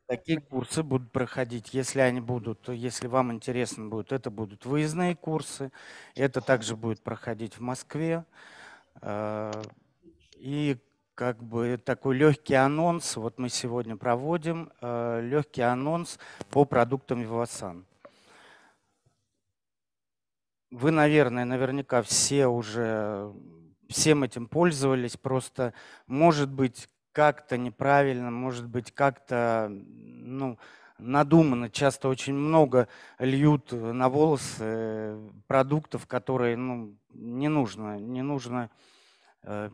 Такие курсы будут проходить, если они будут, если вам интересно будет, это будут выездные курсы. Это также будет проходить в Москве. И как бы такой легкий анонс, вот мы сегодня проводим легкий анонс по продуктам Vivasan. Вы, наверное, наверняка все уже всем этим пользовались, просто может быть как-то неправильно, может быть как-то надуманно. Часто очень много льют на волосы продуктов, которые не нужно э,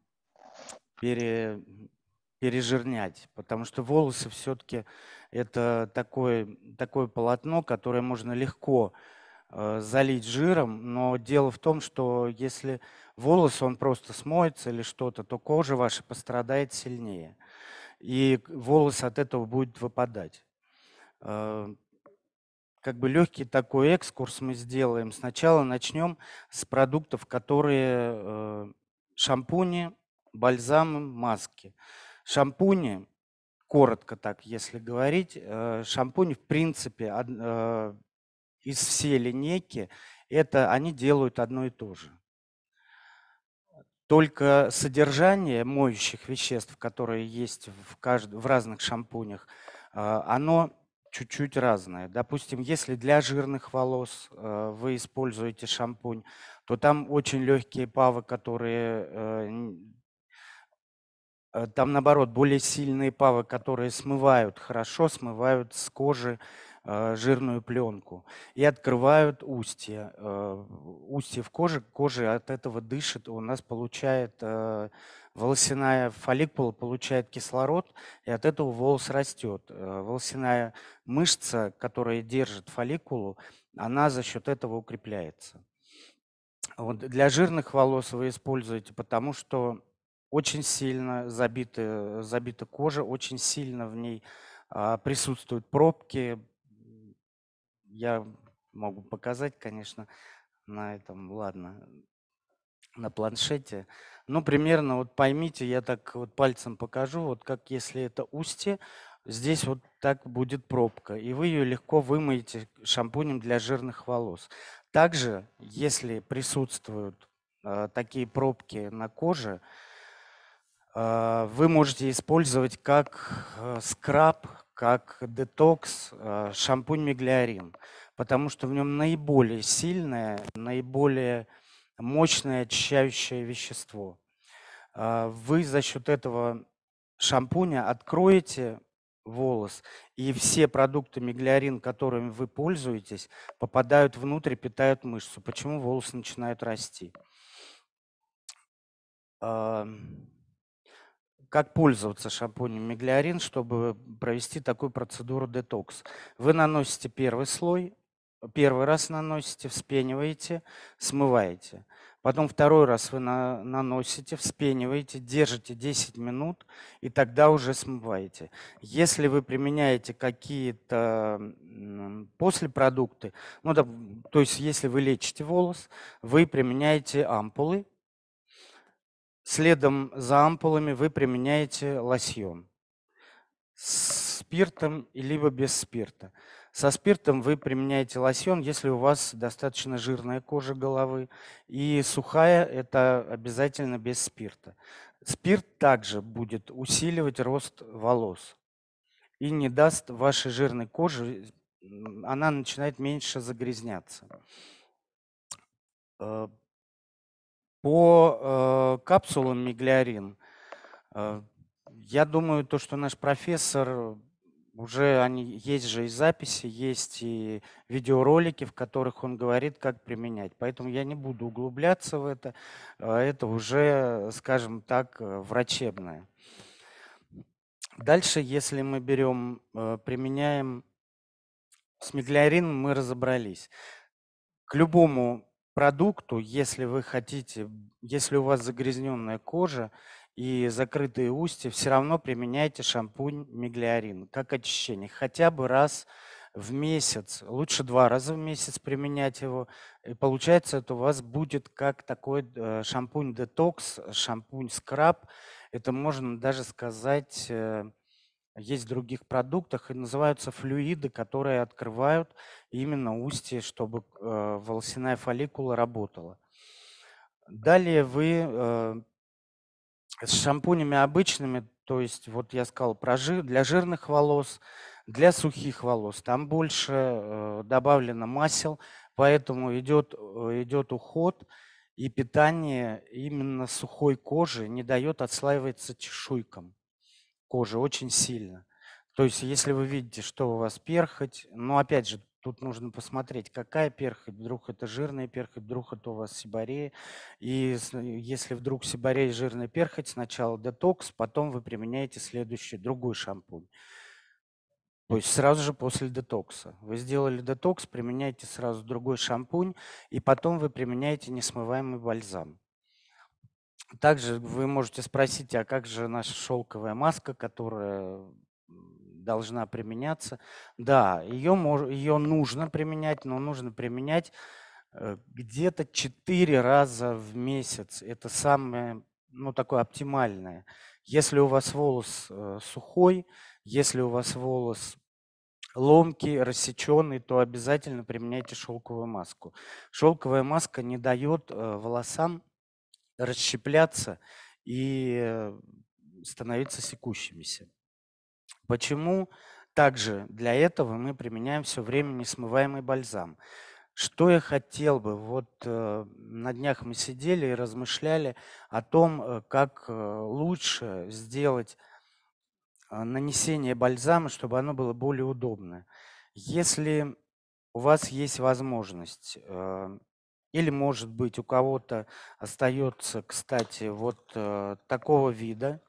пережирнять, потому что волосы все-таки это такое полотно, которое можно легко залить жиром, но дело в том, что если волос, он просто смоется или что-то, то кожа ваша пострадает сильнее, и волос от этого будет выпадать. Как бы легкий такой экскурс мы сделаем. Сначала начнем с продуктов, которые шампуни, бальзамы, маски. Шампуни, коротко так, если говорить, шампунь в принципе из всей линейки, это они делают одно и то же. Только содержание моющих веществ, которые есть в разных шампунях, оно чуть-чуть разное. Допустим, если для жирных волос вы используете шампунь, то там очень легкие павы, которые там, наоборот, более сильные павы, которые хорошо смывают с кожи жирную пленку и открывают устье. Устье в коже, кожа от этого дышит, у нас получает волосяная фолликула получает кислород, и от этого волос растет. Волосяная мышца, которая держит фолликулу, она за счет этого укрепляется. Вот для жирных волос вы используете, потому что очень сильно забита кожа, очень сильно в ней присутствуют пробки. Я могу показать, конечно, на этом, ладно, на планшете. Ну, примерно, вот поймите, я так вот пальцем покажу, вот как если это устье, здесь вот так будет пробка, и вы ее легко вымоете шампунем для жирных волос. Также, если присутствуют такие пробки на коже, вы можете использовать как скраб, как детокс шампунь Миглиарин, потому что в нем наиболее сильное, наиболее мощное очищающее вещество. Вы за счет этого шампуня откроете волос, и все продукты Миглиарин, которыми вы пользуетесь, попадают внутрь, питают мышцу. Почему волосы начинают расти? Как пользоваться шампунем Миглиарин, чтобы провести такую процедуру детокс? Вы наносите первый слой, первый раз наносите, вспениваете, смываете. Потом второй раз вы наносите, вспениваете, держите 10 минут и тогда уже смываете. Если вы применяете какие-то послепродукты, то есть если вы лечите волос, вы применяете ампулы. Следом за ампулами вы применяете лосьон с спиртом либо без спирта. Со спиртом вы применяете лосьон, если у вас достаточно жирная кожа головы, и сухая – это обязательно без спирта. Спирт также будет усиливать рост волос и не даст вашей жирной коже, она начинает меньше загрязняться. По капсулам Миглиарин, я думаю, то, что наш профессор, уже они есть же и записи, есть и видеоролики, в которых он говорит, как применять. Поэтому я не буду углубляться в это. Это уже, скажем так, врачебное. Дальше, если мы берем, применяем с Миглиарином, мы разобрались. К любому продукту, если вы хотите, если у вас загрязненная кожа и закрытые устья, все равно применяйте шампунь Миглиарин как очищение. Хотя бы раз в месяц, лучше 2 раза в месяц применять его. И получается, это у вас будет как такой шампунь детокс, шампунь скраб. Это можно даже сказать есть в других продуктах, и называются флюиды, которые открывают именно устье, чтобы волосяная фолликула работала. Далее вы с шампунями обычными, то есть вот я сказал про для жирных волос, для сухих волос, там больше добавлено масел, поэтому идет уход и питание именно сухой кожи, не дает отслаиваться чешуйкам кожи очень сильно. То есть если вы видите, что у вас перхоть, но опять же, тут нужно посмотреть, какая перхоть, вдруг это жирная перхоть, вдруг это у вас сиборея. И если вдруг сиборея и жирная перхоть, сначала детокс, потом вы применяете следующий, другой шампунь. То есть сразу же после детокса. Вы сделали детокс, применяете сразу другой шампунь, и потом вы применяете несмываемый бальзам. Также вы можете спросить, а как же наша шелковая маска, которая должна применяться? Да, ее нужно применять, но нужно применять где-то 4 раза в месяц. Это самое, ну, такое оптимальное. Если у вас волос сухой, если у вас волос ломкий, рассеченный, то обязательно применяйте шелковую маску. Шелковая маска не дает волосам расщепляться и становиться секущимися. Почему? Также для этого мы применяем все время несмываемый бальзам. Что я хотел бы, вот на днях мы сидели и размышляли о том, как лучше сделать нанесение бальзама, чтобы оно было более удобное. Если у вас есть возможность, или, может быть, у кого-то остается, кстати, вот такого вида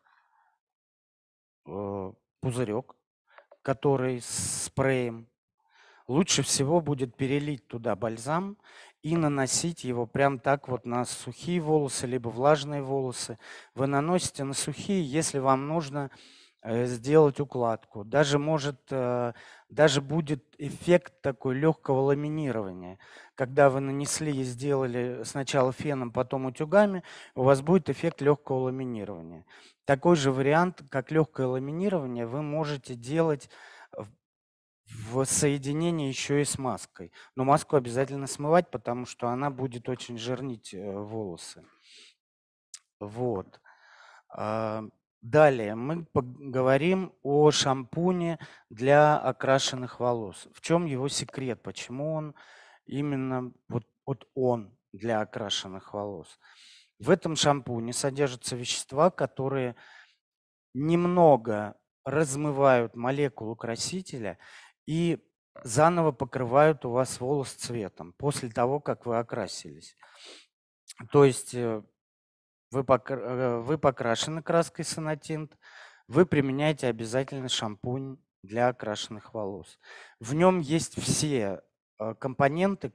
пузырек, который с спреем, лучше всего будет перелить туда бальзам и наносить его прям так вот на сухие волосы, либо влажные волосы. Вы наносите на сухие, если вам нужно сделать укладку. Даже будет эффект такой легкого ламинирования. Когда вы нанесли и сделали сначала феном, потом утюгами, у вас будет эффект легкого ламинирования. Такой же вариант, как легкое ламинирование, вы можете делать в соединении еще и с маской. Но маску обязательно смывать, потому что она будет очень жирнить волосы. Вот. Далее мы поговорим о шампуне для окрашенных волос. В чем его секрет? Почему он именно вот он для окрашенных волос? В этом шампуне содержатся вещества, которые немного размывают молекулу красителя и заново покрывают у вас волос цветом после того, как вы окрасились. То есть вы покрашены краской сонатинт, вы применяете обязательно шампунь для окрашенных волос. В нем есть все компоненты,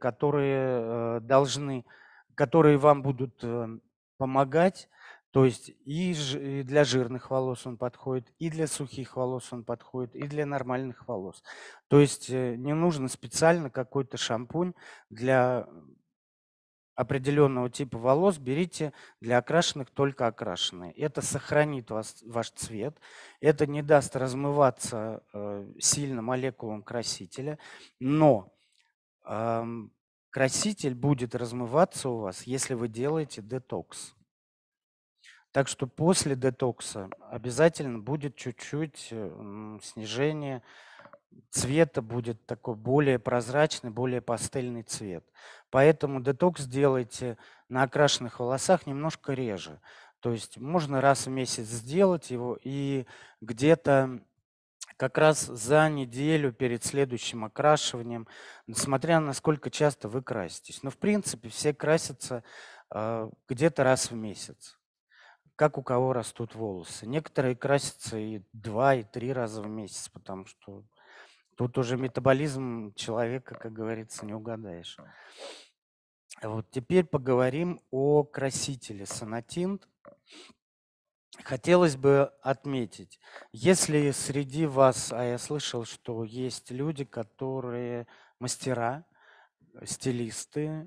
которые вам будут помогать. То есть и для жирных волос он подходит, и для сухих волос он подходит, и для нормальных волос. То есть не нужно специально какой-то шампунь для определенного типа волос, берите для окрашенных только окрашенные. Это сохранит ваш цвет, это не даст размываться сильно молекулам красителя, но краситель будет размываться у вас, если вы делаете детокс. Так что после детокса обязательно будет чуть-чуть снижение цвета, будет такой более прозрачный, более пастельный цвет. Поэтому детокс делайте на окрашенных волосах немножко реже. То есть можно раз в месяц сделать его и где-то как раз за неделю перед следующим окрашиванием, несмотря на сколько часто вы краситесь. Но в принципе все красятся где-то раз в месяц, как у кого растут волосы. Некоторые красятся и 2, и 3 раза в месяц, потому что тут уже метаболизм человека, как говорится, не угадаешь. Вот теперь поговорим о красителе сонатинт. Хотелось бы отметить, если среди вас, а я слышал, что есть люди, которые мастера, стилисты,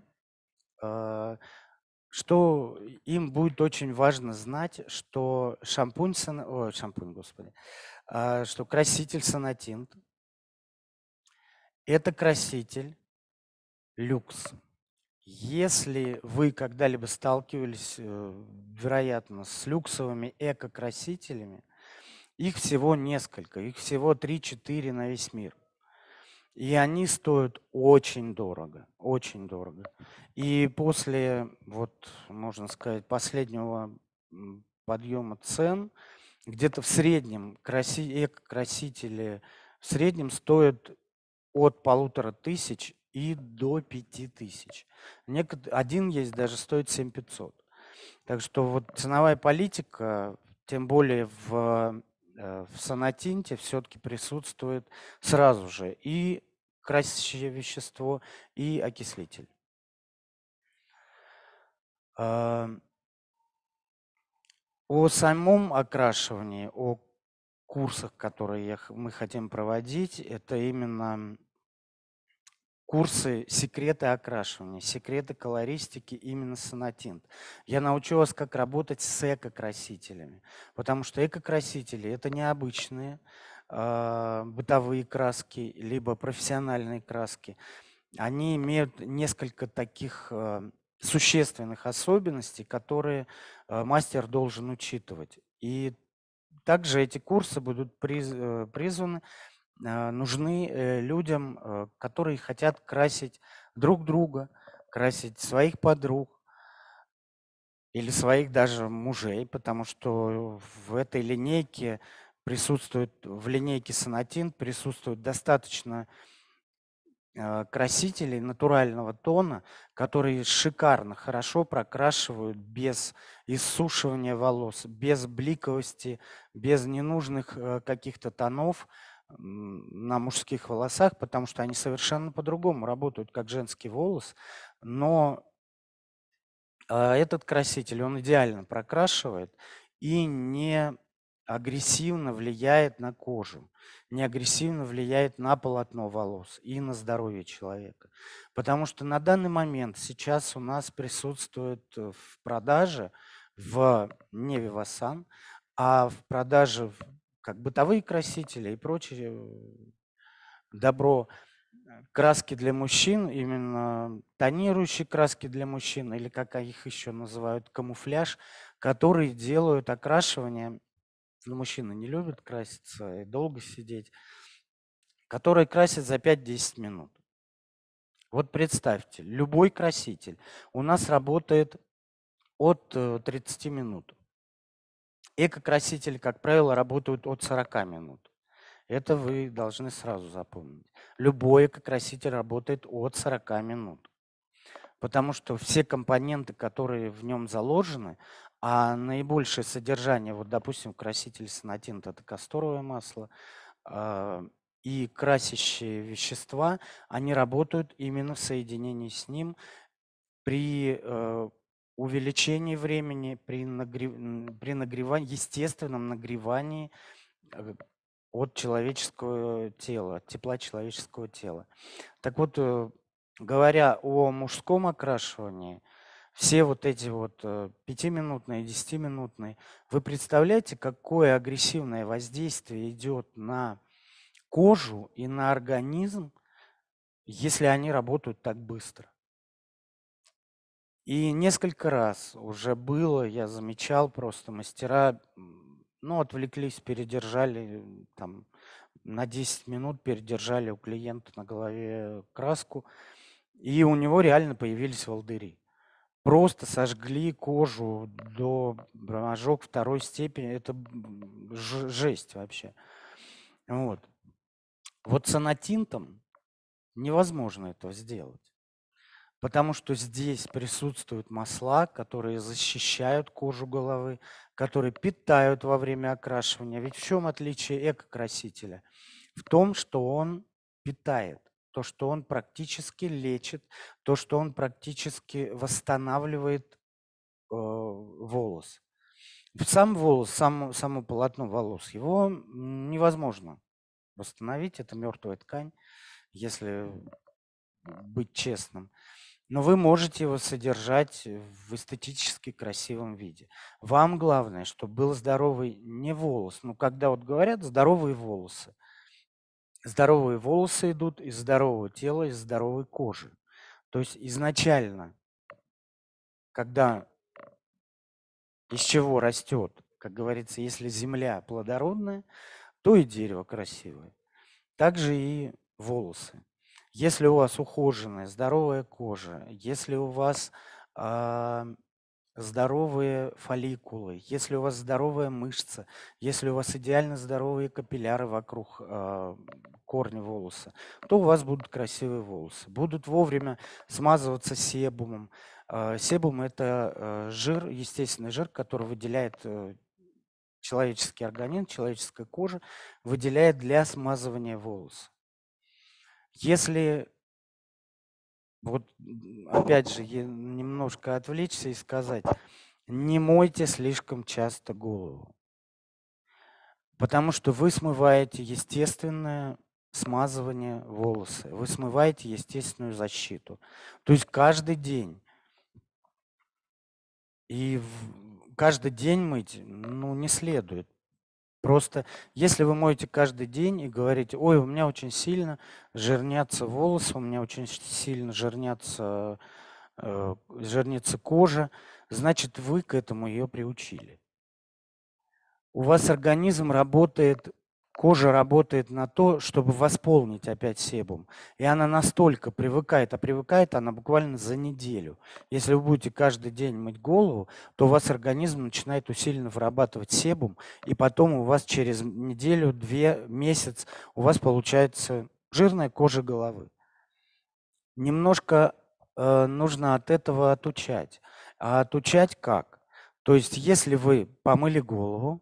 что им будет очень важно знать, что шампунь, господи, что краситель Сонатинт — это краситель люкс. Если вы когда-либо сталкивались, вероятно, с люксовыми эко-красителями, их всего несколько, их всего 3-4 на весь мир. И они стоят очень дорого, очень дорого. И после, вот, можно сказать, последнего подъема цен, где-то в среднем эко-красители в среднем стоят от 1500 и до 5000. Один есть, даже стоит 7500. Так что вот ценовая политика, тем более в Сонатинте, все-таки присутствует сразу же и красящее вещество, и окислитель. О самом окрашивании, о курсах, которые мы хотим проводить, это именно курсы «Секреты окрашивания», «Секреты колористики» именно Сонатинт. Я научу вас, как работать с эко-красителями, потому что эко-красители — это необычные бытовые краски, либо профессиональные краски. Они имеют несколько таких существенных особенностей, которые мастер должен учитывать. И также эти курсы будут призваны нужны людям, которые хотят красить друг друга, красить своих подруг или своих даже мужей, потому что в этой линейке в линейке Сонатинт присутствует достаточно красителей натурального тона, которые шикарно, хорошо прокрашивают без иссушивания волос, без бликовости, без ненужных каких-то тонов на мужских волосах, потому что они совершенно по-другому работают, как женский волос. Но этот краситель, он идеально прокрашивает и не агрессивно влияет на кожу, не агрессивно влияет на полотно волос и на здоровье человека. Потому что на данный момент сейчас у нас присутствует в продаже не Вивасан, а в продаже как бытовые красители и прочее добро, краски для мужчин, именно тонирующие краски для мужчин, или как их еще называют, камуфляж, которые делают окрашивание, ну, мужчины не любят краситься и долго сидеть, которые красят за 5-10 минут. Вот представьте, любой краситель у нас работает от 30 минут. Эко-красители, как правило, работают от 40 минут. Это вы должны сразу запомнить. Любой эко-краситель работает от 40 минут. Потому что все компоненты, которые в нем заложены, а наибольшее содержание, вот, допустим, краситель Сонатинт — это касторовое масло, и красящие вещества, они работают именно в соединении с ним при увеличении времени, при нагревании, естественном нагревании от человеческого тела, от тепла человеческого тела. Так вот, говоря о мужском окрашивании, все вот эти вот 5-минутные, 10-минутные, вы представляете, какое агрессивное воздействие идет на кожу и на организм, если они работают так быстро? И несколько раз уже было, я замечал, просто мастера, ну, отвлеклись, передержали, там, на 10 минут передержали у клиента на голове краску, и у него реально появились волдыри. Просто сожгли кожу до ожог второй степени. Это жесть вообще. Вот. Вот Сонатинтом невозможно этого сделать. Потому что здесь присутствуют масла, которые защищают кожу головы, которые питают во время окрашивания. Ведь в чем отличие эко-красителя? В том, что он питает, то, что он практически лечит, то, что он практически восстанавливает волос. Сам волос, само полотно волос, его невозможно восстановить, это мертвая ткань, если быть честным. Но вы можете его содержать в эстетически красивом виде. Вам главное, чтобы был здоровый не волос. Ну, когда вот говорят здоровые волосы. Здоровые волосы идут из здорового тела, из здоровой кожи. То есть изначально, когда из чего растет, как говорится, если земля плодородная, то и дерево красивое. Также и волосы. Если у вас ухоженная, здоровая кожа, если у вас а, здоровые фолликулы, если у вас здоровая мышца, если у вас идеально здоровые капилляры вокруг корня волоса, то у вас будут красивые волосы. Будут вовремя смазываться себумом. Себум – это жир, естественный жир, который выделяет человеческий организм, человеческая кожа, выделяет для смазывания волос. Если вот опять же немножко отвлечься и сказать, не мойте слишком часто голову, потому что вы смываете естественное смазывание волоса, вы смываете естественную защиту. То есть каждый день. И каждый день мыть, ну, не следует. Просто если вы моете каждый день и говорите, ой, у меня очень сильно жирнятся волосы, у меня очень сильно жирнится кожа, значит, вы к этому ее приучили. У вас организм работает, кожа работает на то, чтобы восполнить опять себум. И она настолько привыкает, а привыкает она буквально за неделю. Если вы будете каждый день мыть голову, то у вас организм начинает усиленно вырабатывать себум, и потом у вас через неделю, 2, месяц у вас получается жирная кожа головы. Немножко нужно от этого отучать. А отучать как? То есть если вы помыли голову,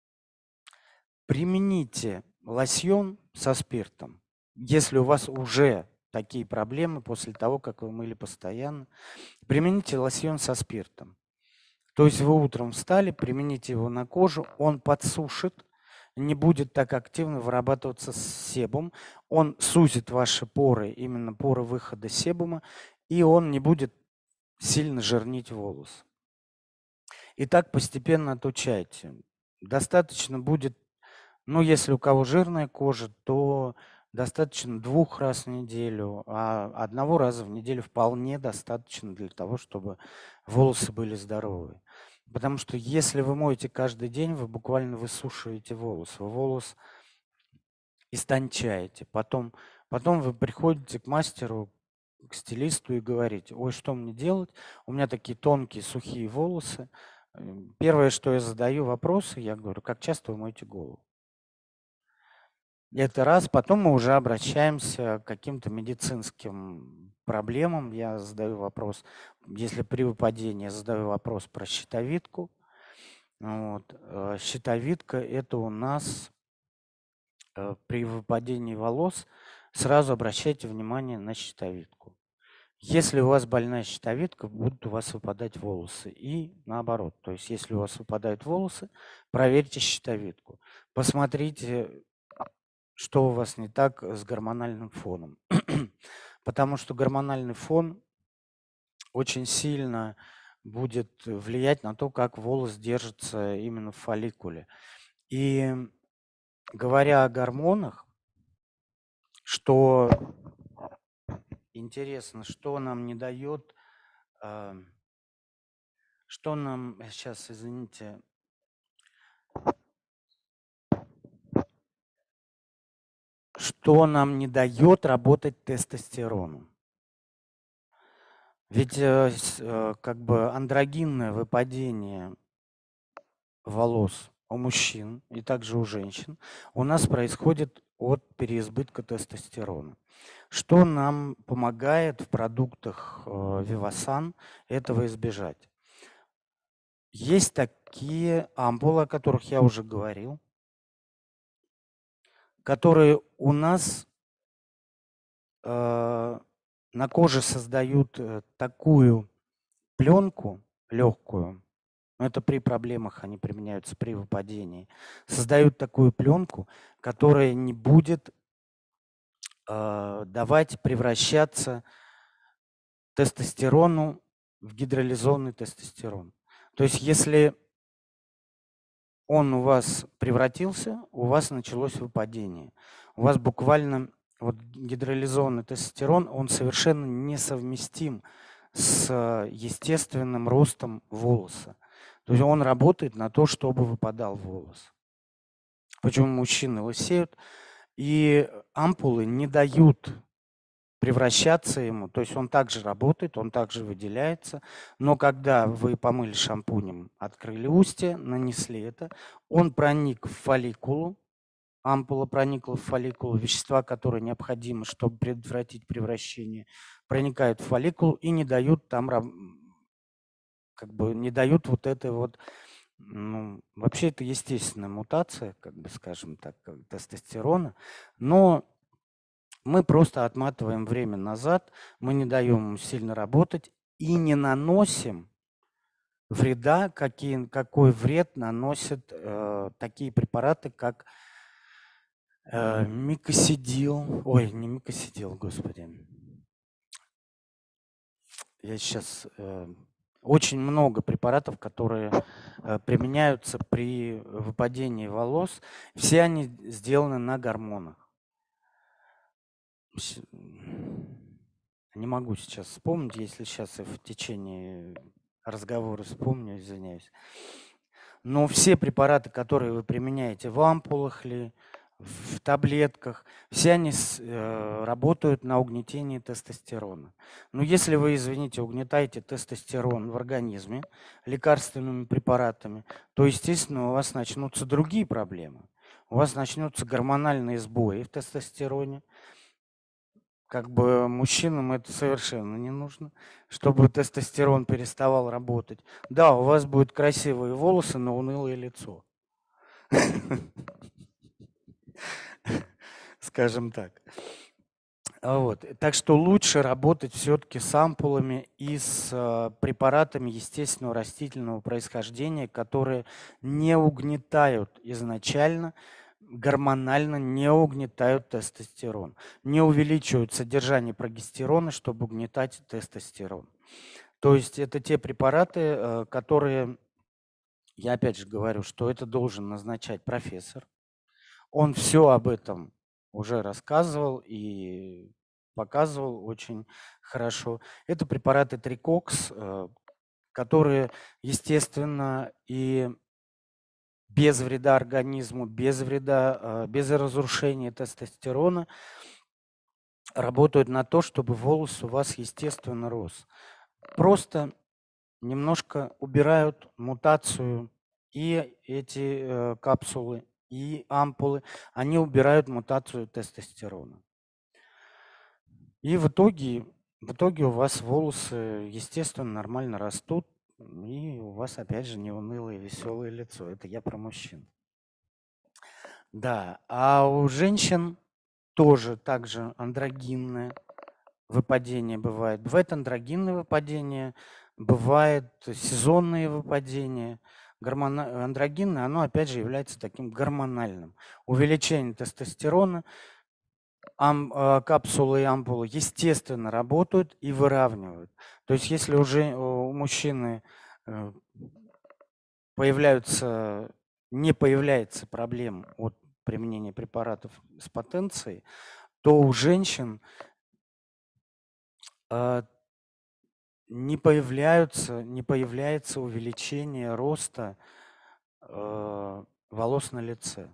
примените лосьон со спиртом. Если у вас уже такие проблемы после того, как вы мыли постоянно, примените лосьон со спиртом. То есть вы утром встали, примените его на кожу, он подсушит, не будет так активно вырабатываться себум, он сузит ваши поры, именно поры выхода себума, и он не будет сильно жирнить волос. И так постепенно отучайте. Достаточно будет, ну, если у кого жирная кожа, то достаточно 2 раз в неделю, а 1 раза в неделю вполне достаточно для того, чтобы волосы были здоровые. Потому что если вы моете каждый день, вы буквально высушиваете волос, вы волос истончаете. Потом вы приходите к мастеру, к стилисту и говорите, ой, что мне делать? У меня такие тонкие, сухие волосы. Первое, что я задаю вопросы, я говорю, как часто вы моете голову? Это раз. Потом мы уже обращаемся к каким-то медицинским проблемам. Я задаю вопрос, если при выпадении, я задаю вопрос про щитовидку. Вот. Щитовидка – это у нас при выпадении волос. Сразу обращайте внимание на щитовидку. Если у вас больная щитовидка, будут у вас выпадать волосы. И наоборот. То есть если у вас выпадают волосы, проверьте щитовидку. Посмотрите, что у вас не так с гормональным фоном. Потому что гормональный фон очень сильно будет влиять на то, как волос держится именно в фолликуле. И говоря о гормонах, что интересно, что нам не дает, что нам, сейчас, извините, что нам не дает работать тестостерону. Ведь как бы андрогинное выпадение волос у мужчин и также у женщин у нас происходит от переизбытка тестостерона. Что нам помогает в продуктах Вивасан этого избежать? Есть такие ампулы, о которых я уже говорил, которые у нас на коже создают такую пленку легкую, но это при проблемах, они применяются при выпадении, создают такую пленку, которая не будет давать превращаться тестостерону в гидролизованный тестостерон. То есть если он у вас превратился, у вас началось выпадение. У вас буквально вот гидролизованный тестостерон, он совершенно несовместим с естественным ростом волоса. То есть он работает на то, чтобы выпадал волос. Почему мужчины лысеют? И ампулы не дают превращаться ему, то есть он также работает, он также выделяется, но когда вы помыли шампунем, открыли устье, нанесли это, он проник в фолликулу, ампула проникла в фолликулу, вещества, которые необходимы, чтобы предотвратить превращение, проникают в фолликулу и не дают там, как бы не дают вот этой вот, ну, вообще это естественная мутация, как бы скажем так, тестостерона, но мы просто отматываем время назад, мы не даем ему сильно работать и не наносим вреда, какой вред наносят такие препараты, как микосидил, ой, не микосидил, господи. Я сейчас очень много препаратов, которые применяются при выпадении волос. Все они сделаны на гормонах. Не могу сейчас вспомнить, если сейчас я в течение разговора вспомню, извиняюсь. Но все препараты, которые вы применяете в ампулах ли, в таблетках, все они работают на угнетение тестостерона. Но если вы, извините, угнетаете тестостерон в организме лекарственными препаратами, то, естественно, у вас начнутся другие проблемы. У вас начнутся гормональные сбои в тестостероне. Как бы мужчинам это совершенно не нужно, чтобы тестостерон переставал работать. Да, у вас будут красивые волосы, но унылое лицо. Скажем так. Вот. Так что лучше работать все-таки с ампулами и с препаратами естественного растительного происхождения, которые не угнетают изначально, гормонально не угнетают тестостерон, не увеличивают содержание прогестерона, чтобы угнетать тестостерон. То есть это те препараты, которые, я опять же говорю, что это должен назначать профессор. Он все об этом уже рассказывал и показывал очень хорошо. Это препараты Трикокс, которые, естественно, и без вреда организму, без вреда, без разрушения тестостерона работают на то, чтобы волос у вас естественно рос. Просто немножко убирают мутацию, и эти капсулы, и ампулы, они убирают мутацию тестостерона. И в итоге у вас волосы, естественно, нормально растут, и у вас, опять же, не унылое, веселое лицо. Это я про мужчин. Да, а у женщин тоже так же андрогинное выпадение бывает. Бывает андрогинное выпадение, бывает сезонные выпадения. Андрогинное, оно опять же является таким гормональным. Увеличение тестостерона, капсулы и ампулы естественно работают и выравнивают. То есть если уже у мужчины не появляется проблем от применения препаратов с потенцией, то у женщин не появляется увеличение роста волос на лице.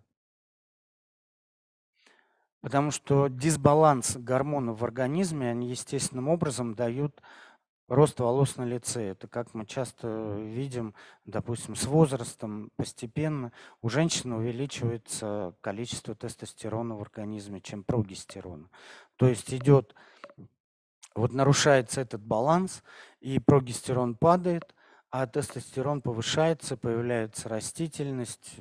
Потому что дисбаланс гормонов в организме, они естественным образом дают рост волос на лице. Это как мы часто видим, допустим, с возрастом постепенно у женщины увеличивается количество тестостерона в организме, чем прогестерона. То есть идет, вот нарушается этот баланс, и прогестерон падает, а тестостерон повышается, появляется растительность.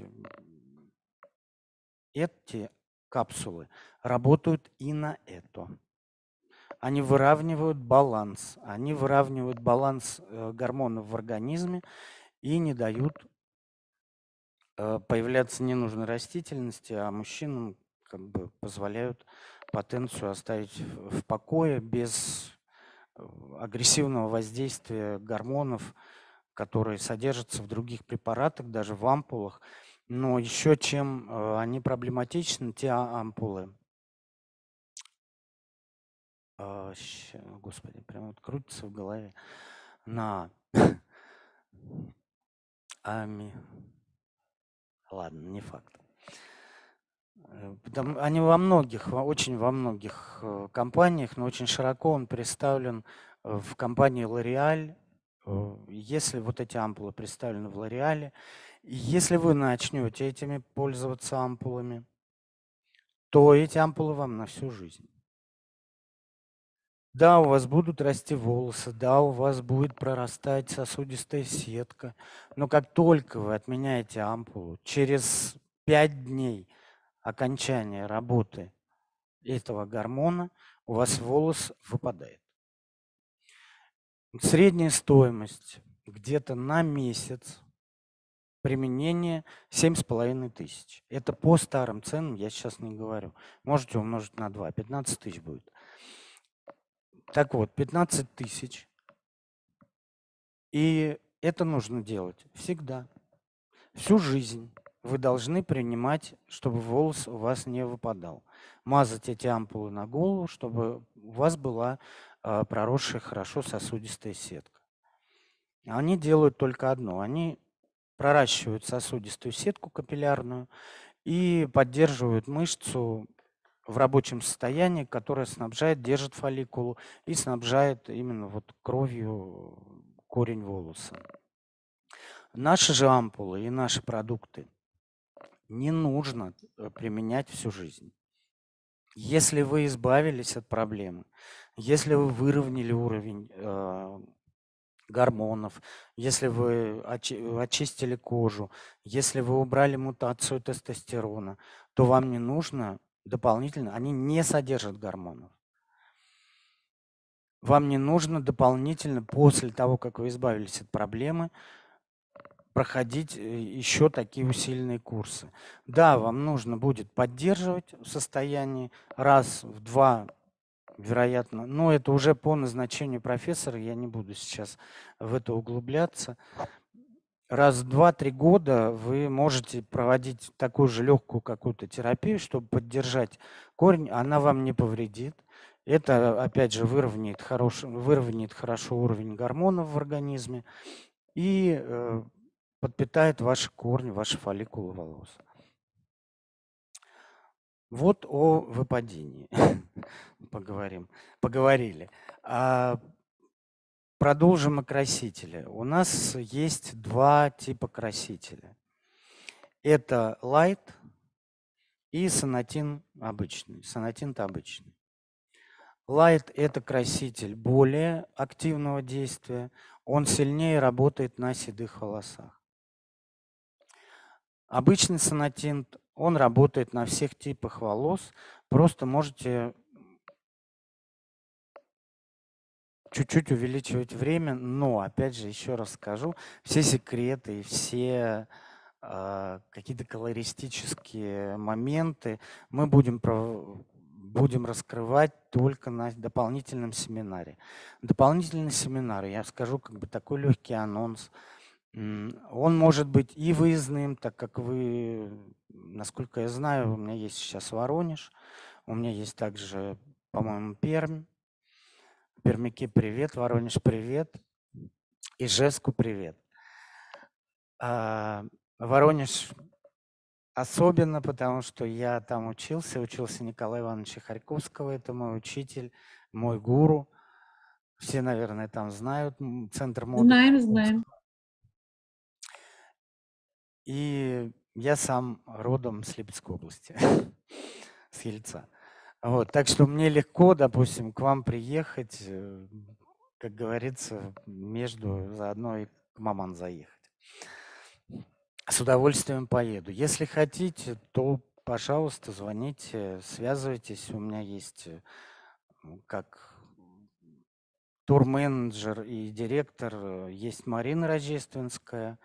Эти капсулы работают и на это. Они выравнивают баланс. Они выравнивают баланс гормонов в организме и не дают появляться ненужной растительности, а мужчинам как бы позволяют потенцию оставить в покое без агрессивного воздействия гормонов, которые содержатся в других препаратах, даже в ампулах. Но еще чем они проблематичны, те ампулы. Господи, прям вот крутится в голове. На Ладно, не факт. Они очень во многих компаниях, но очень широко он представлен в компании L'Oréal. Если вот эти ампулы представлены в L'Oréal, если вы начнете этими пользоваться ампулами, то эти ампулы вам на всю жизнь. Да, у вас будут расти волосы, да, у вас будет прорастать сосудистая сетка, но как только вы отменяете ампулу, через 5 дней окончания работы этого гормона у вас волос выпадает. Средняя стоимость где-то на месяц применения 7,5 тысяч. Это по старым ценам, я сейчас не говорю. Можете умножить на 2, 15 тысяч будет. Так вот, 15 тысяч. И это нужно делать всегда. Всю жизнь вы должны принимать, чтобы волос у вас не выпадал. Мазать эти ампулы на голову, чтобы у вас была проросшая хорошо сосудистая сетка. Они делают только одно. Они проращивают сосудистую сетку капиллярную и поддерживают мышцу в рабочем состоянии, которая снабжает, держит фолликулу и снабжает именно вот кровью корень волоса. Наши же ампулы и наши продукты не нужно применять всю жизнь. Если вы избавились от проблемы, если вы выровняли уровень гормонов, если вы очистили кожу, если вы убрали мутацию тестостерона, то вам не нужно дополнительно, они не содержат гормонов. Вам не нужно дополнительно, после того, как вы избавились от проблемы, проходить еще такие усиленные курсы. Да, вам нужно будет поддерживать в состоянии раз в 2, вероятно, но это уже по назначению профессора, я не буду сейчас в это углубляться. Раз в 2-3 года вы можете проводить такую же легкую какую-то терапию, чтобы поддержать корень, она вам не повредит. Это, опять же, выровняет хорошо уровень гормонов в организме и подпитает ваши корни, ваши фолликулы волос. Вот о выпадении поговорили. Продолжим о красителе. У нас есть 2 типа красителя. Это Light и Сонатин обычный. Сонатин-то обычный. Light – это краситель более активного действия. Он сильнее работает на седых волосах. Обычный Сонатин, он работает на всех типах волос. Просто можете чуть-чуть увеличивать время, но, опять же, еще раз скажу, все секреты и все какие-то колористические моменты мы будем раскрывать только на дополнительном семинаре. Дополнительный семинар, я скажу как бы такой легкий анонс, он может быть и выездным, так как вы, насколько я знаю, у меня есть сейчас Воронеж, у меня есть также, по-моему, Пермь. Пермяки привет, Воронеж привет, Ижевску привет. Воронеж особенно, потому что я там учился Николая Ивановича Харьковского, это мой учитель, мой гуру. Все, наверное, там знают центр моды. Знаем. И я сам родом с Липецкой области, с Ельца. Вот, так что мне легко, допустим, к вам приехать, как говорится, заодно и к маман заехать. С удовольствием поеду. Если хотите, то, пожалуйста, звоните, связывайтесь. У меня есть как турменеджер и директор, есть Марина Рождественская.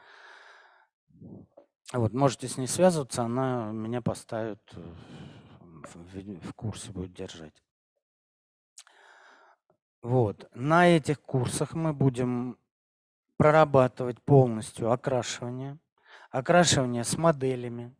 Вот, можете с ней связываться, она меня поставит, в курсе будет держать. Вот. На этих курсах мы будем прорабатывать полностью окрашивание, окрашивание с моделями.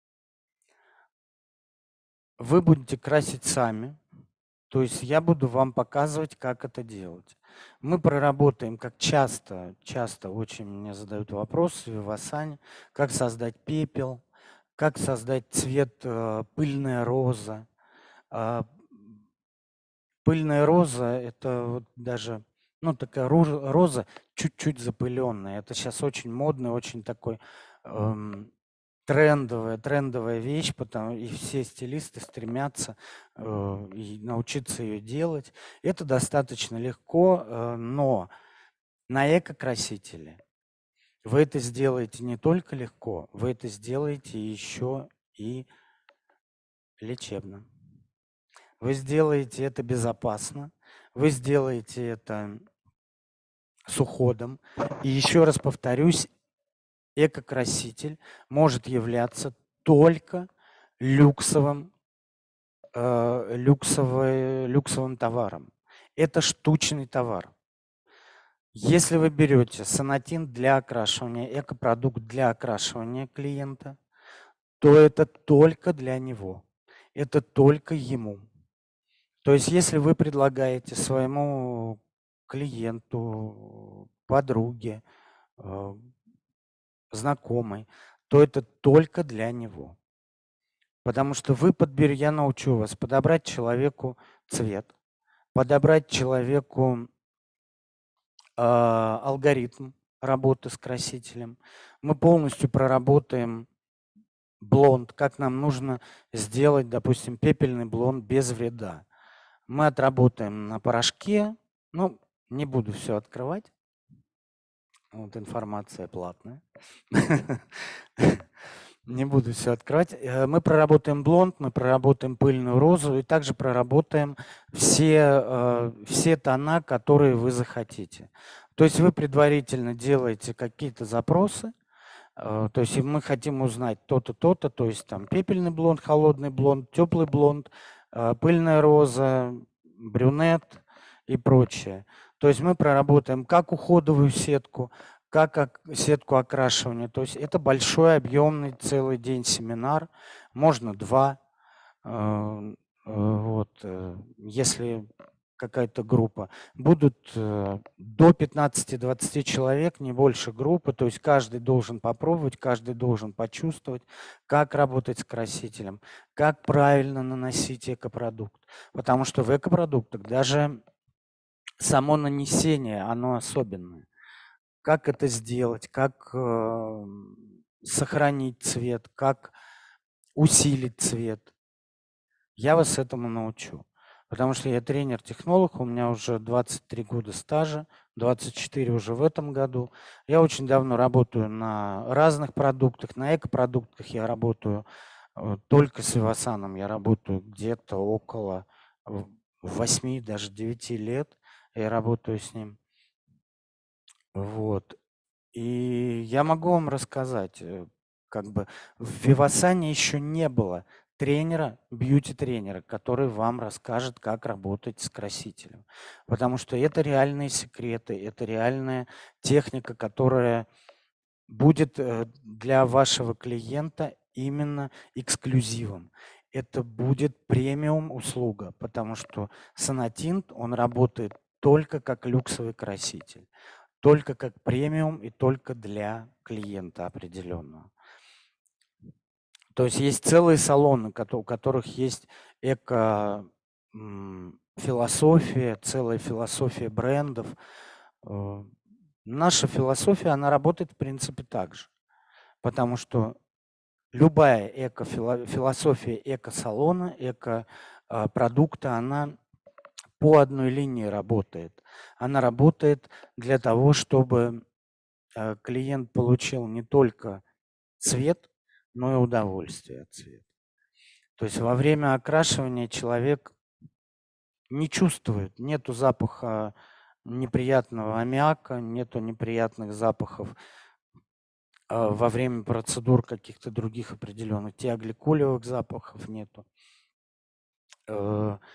Вы будете красить сами, то есть я буду вам показывать, как это делать. Мы проработаем, как часто очень мне задают вопросы в Вивасане, как создать пепел, как создать цвет пыльная роза. А, Пыльная роза — это вот даже, ну, такая роза чуть-чуть запыленная. Это сейчас очень модный, очень такой эм, трендовая вещь, потому и все стилисты стремятся и научиться ее делать. Это достаточно легко, но на эко-красителе вы это сделаете не только легко, вы это сделаете еще и лечебно. Вы сделаете это безопасно, вы сделаете это с уходом. И еще раз повторюсь, эко-краситель может являться только люксовым люксовым товаром. Это штучный товар. Если вы берете санатин для окрашивания, экопродукт для окрашивания клиента, то это только для него. Это только ему. То есть если вы предлагаете своему клиенту, подруге, э, знакомой, то это только для него. Потому что я научу вас подобрать человеку цвет, подобрать человеку алгоритм работы с красителем. Мы полностью проработаем блонд, как нам нужно сделать, допустим, пепельный блонд без вреда. Мы отработаем на порошке, ну, не буду все открывать, вот информация платная. Не буду все открывать. Мы проработаем блонд, мы проработаем пыльную розу и также проработаем все тона, которые вы захотите. То есть вы предварительно делаете какие-то запросы, то есть мы хотим узнать то-то, то-то, то есть там пепельный блонд, холодный блонд, теплый блонд, пыльная роза, брюнет и прочее. То есть мы проработаем как уходовую сетку, как сетку окрашивания. То есть это большой, объемный целый день семинар, можно 2. Вот, если какая-то группа. Будут до 15-20 человек, не больше группы, то есть каждый должен попробовать, каждый должен почувствовать, как работать с красителем, как правильно наносить экопродукт. Потому что в экопродуктах даже само нанесение, оно особенное. Как это сделать, как сохранить цвет, как усилить цвет. Я вас этому научу. Потому что я тренер-технолог, у меня уже 23 года стажа, 24 уже в этом году. Я очень давно работаю на разных продуктах, на экопродуктах я работаю только с Вивасаном, я работаю где-то около 8, даже 9 лет я работаю с ним. Вот. И я могу вам рассказать, как бы в Вивасане еще не было тренера, бьюти-тренера, который вам расскажет, как работать с красителем. Потому что это реальные секреты, это реальная техника, которая будет для вашего клиента именно эксклюзивом. Это будет премиум услуга, потому что Санатинт, он работает только как люксовый краситель, только как премиум и только для клиента определенного. То есть есть целые салоны, у которых есть эко-философия, целая философия брендов. Наша философия, она работает в принципе так же, потому что любая философия эко-салона, эко-продукта, она по одной линии работает. Она работает для того, чтобы клиент получил не только цвет, но и удовольствие от цвета. То есть во время окрашивания человек не чувствует, нету запаха неприятного аммиака, нету неприятных запахов во время процедур каких-то других определенных, тиагликолевых запахов нету.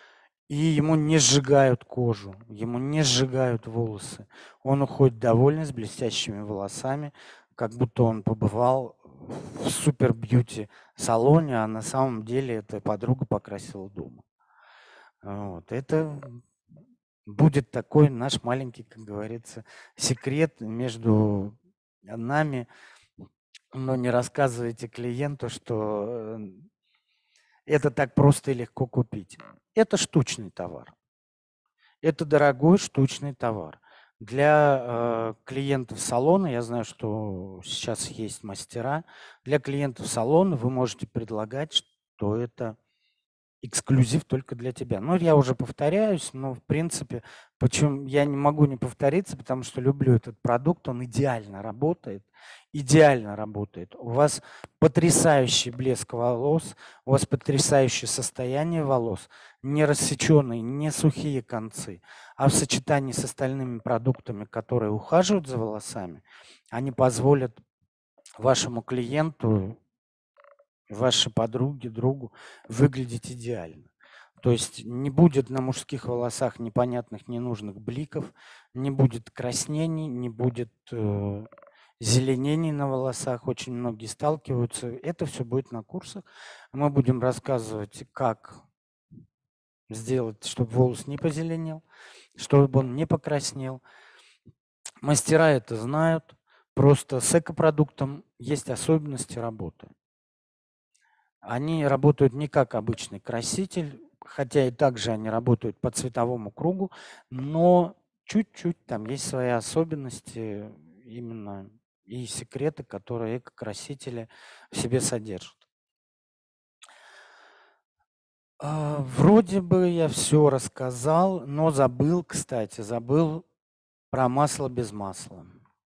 и ему не сжигают кожу, ему не сжигают волосы. Он уходит довольный, с блестящими волосами, как будто он побывал в супер-бьюти-салоне, а на самом деле эта подруга покрасила дома. Вот. Это будет такой наш маленький, как говорится, секрет между нами, но не рассказывайте клиенту, что это так просто и легко купить. Это штучный товар. Это дорогой штучный товар. Для клиентов салона, я знаю, что сейчас есть мастера, для клиентов салона вы можете предлагать, что это эксклюзив только для тебя. Ну, я уже повторяюсь, но в принципе, почему я не могу не повториться, потому что люблю этот продукт, он идеально работает, идеально работает. У вас потрясающий блеск волос, у вас потрясающее состояние волос, не рассеченные, не сухие концы, а в сочетании с остальными продуктами, которые ухаживают за волосами, они позволят вашему клиенту, вашей подруге, другу выглядеть идеально. То есть не будет на мужских волосах непонятных, ненужных бликов, не будет краснений, не будет зеленений на волосах. Очень многие сталкиваются. Это все будет на курсах. Мы будем рассказывать, как сделать, чтобы волос не позеленел, чтобы он не покраснел. Мастера это знают. Просто с экопродуктом есть особенности работы. Они работают не как обычный краситель, хотя и также они работают по цветовому кругу, но чуть-чуть там есть свои особенности именно и секреты, которые эко-красители в себе содержат. Вроде бы я все рассказал, но забыл, кстати, забыл про масло без масла.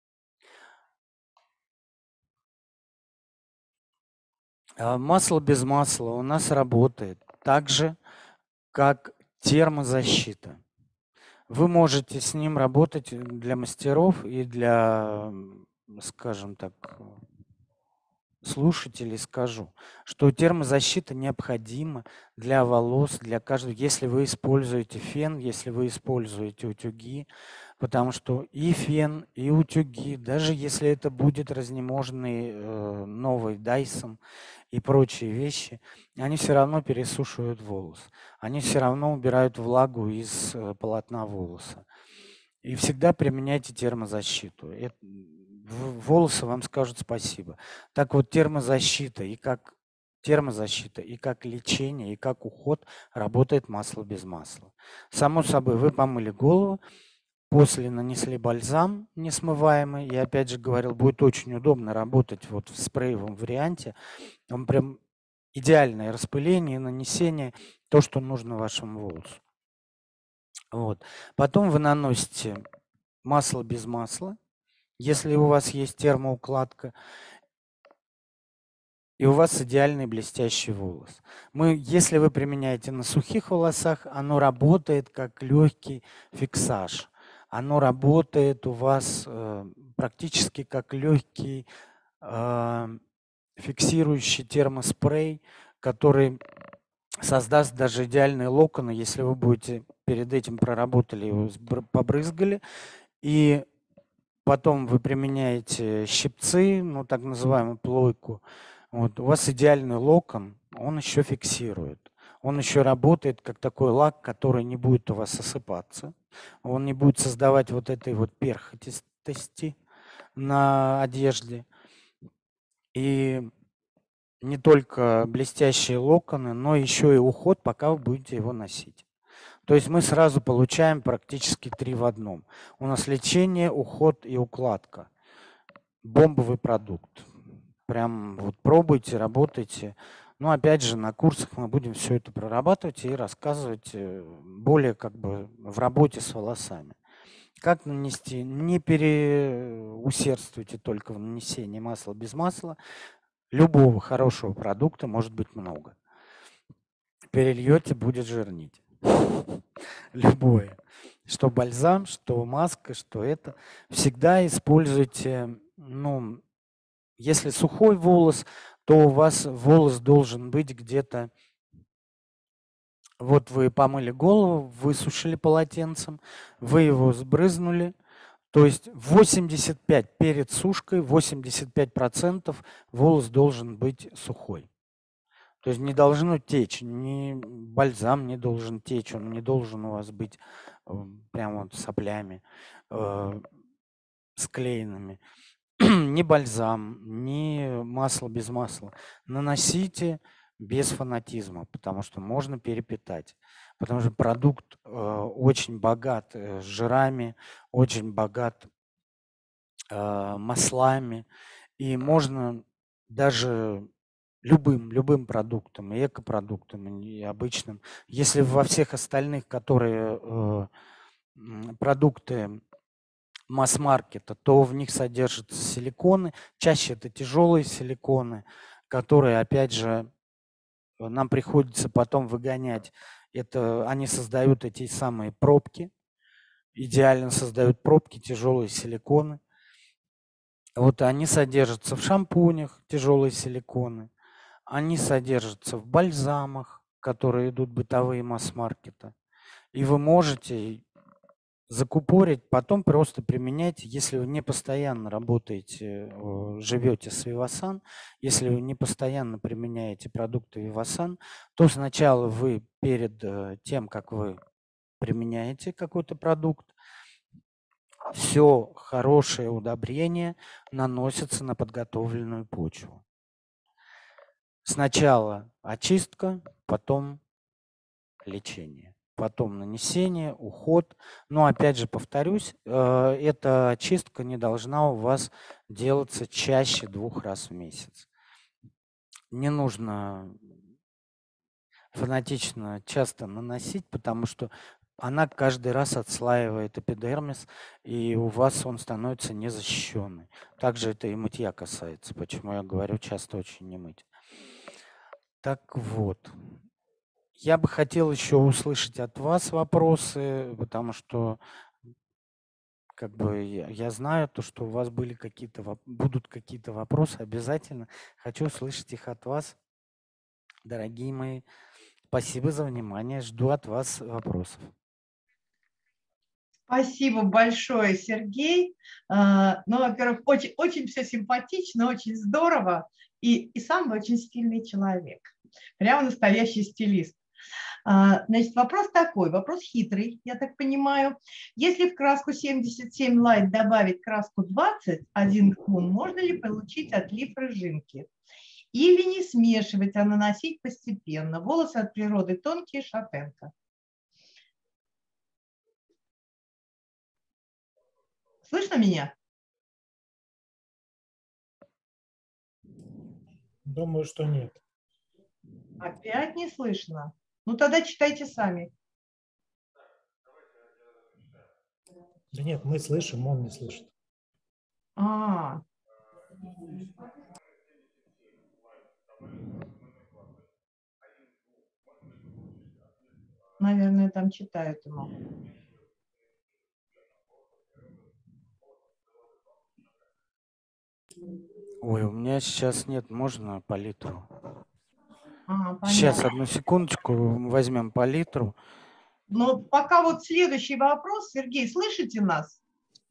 Масло без масла у нас работает так же, как термозащита. Вы можете с ним работать для мастеров и для, скажем так, слушателей скажу, что термозащита необходима для волос, для каждого, если вы используете фен, если вы используете утюги, потому что и фен, и утюги, даже если это будет разнеможенный новый Dyson и прочие вещи, они все равно пересушивают волос, они все равно убирают влагу из полотна волоса. И всегда применяйте термозащиту. Волосы вам скажут спасибо. Так вот, термозащита и как лечение, и как уход работает масло без масла. Само собой, вы помыли голову, после нанесли бальзам несмываемый. Я опять же говорил, будет очень удобно работать вот в спреевом варианте. Он прям идеальное распыление, нанесение, то, что нужно вашему волосу. Вот. Потом вы наносите масло без масла, если у вас есть термоукладка, и у вас идеальный блестящий волос. Если вы применяете на сухих волосах, оно работает как легкий фиксаж. Оно работает у вас практически как легкий фиксирующий термоспрей, который создаст даже идеальные локоны, если вы будете перед этим проработали его, побрызгали, и потом вы применяете щипцы, ну так называемую плойку. Вот, у вас идеальный локон, он еще фиксирует. Он еще работает как такой лак, который не будет у вас осыпаться. Он не будет создавать вот этой вот перхотистости на одежде. И не только блестящие локоны, но еще и уход, пока вы будете его носить. То есть мы сразу получаем практически 3 в одном. У нас лечение, уход и укладка. Бомбовый продукт. Прям вот пробуйте, работайте. Но опять же, на курсах мы будем все это прорабатывать и рассказывать более как бы в работе с волосами. Как нанести? Не переусердствуйте только в нанесении масла без масла. Любого хорошего продукта может быть много. Перельете, будет жирнить. Любое. Что бальзам, что маска, что это. Всегда используйте, ну, если сухой волос, то у вас волос должен быть где-то Вот вы помыли голову, высушили полотенцем, вы его сбрызнули. То есть 85 перед сушкой, 85% волос должен быть сухой. То есть не должно течь, ни бальзам не должен течь, он не должен у вас быть прям вот соплями склеенными. Ни бальзам, ни масло без масла. Наносите без фанатизма, потому что можно перепитать. Потому что продукт очень богат жирами, очень богат маслами. И можно даже любым продуктом, и экопродуктом, и обычным. Если во всех остальных, которые продукты масс-маркета, то в них содержатся силиконы. Чаще это тяжелые силиконы, которые, опять же, нам приходится потом выгонять. Это они создают эти самые пробки, идеально создают пробки, тяжелые силиконы. Вот они содержатся в шампунях, тяжелые силиконы. Они содержатся в бальзамах, которые идут бытовые масс-маркета. И вы можете закупорить, потом просто применять, если вы не постоянно работаете, живете с Vivasan, если вы не постоянно применяете продукты Vivasan, то сначала вы перед тем, как вы применяете какой-то продукт, все хорошее удобрение наносится на подготовленную почву. Сначала очистка, потом лечение, потом нанесение, уход. Но опять же повторюсь, эта очистка не должна у вас делаться чаще 2 раз в месяц. Не нужно фанатично часто наносить, потому что она каждый раз отслаивает эпидермис, и у вас он становится незащищенный. Также это и мытья касается, почему я говорю часто очень не мыть. Так вот. Я бы хотел еще услышать от вас вопросы, потому что как бы я знаю то, что у вас были будут какие-то вопросы обязательно. Хочу услышать их от вас, дорогие мои. Спасибо за внимание. Жду от вас вопросов. Спасибо большое, Сергей. Ну, во-первых, очень, очень все симпатично, очень здорово. И сам вы очень стильный человек. Прямо настоящий стилист. Значит, вопрос такой, вопрос хитрый, я так понимаю. Если в краску 77 Light добавить краску 21 тон, можно ли получить отлив рыжинки? Или не смешивать, а наносить постепенно? Волосы от природы тонкие, шатенка. Слышно меня? Думаю, что нет. Опять не слышно? Ну тогда читайте сами. Да нет, мы слышим, он не слышит. Наверное, там читают ему. Ой, у меня сейчас нет, можно по литру? Сейчас, Понятно. одну секундочку, возьмем по литру. Но пока вот следующий вопрос. Сергей, слышите нас?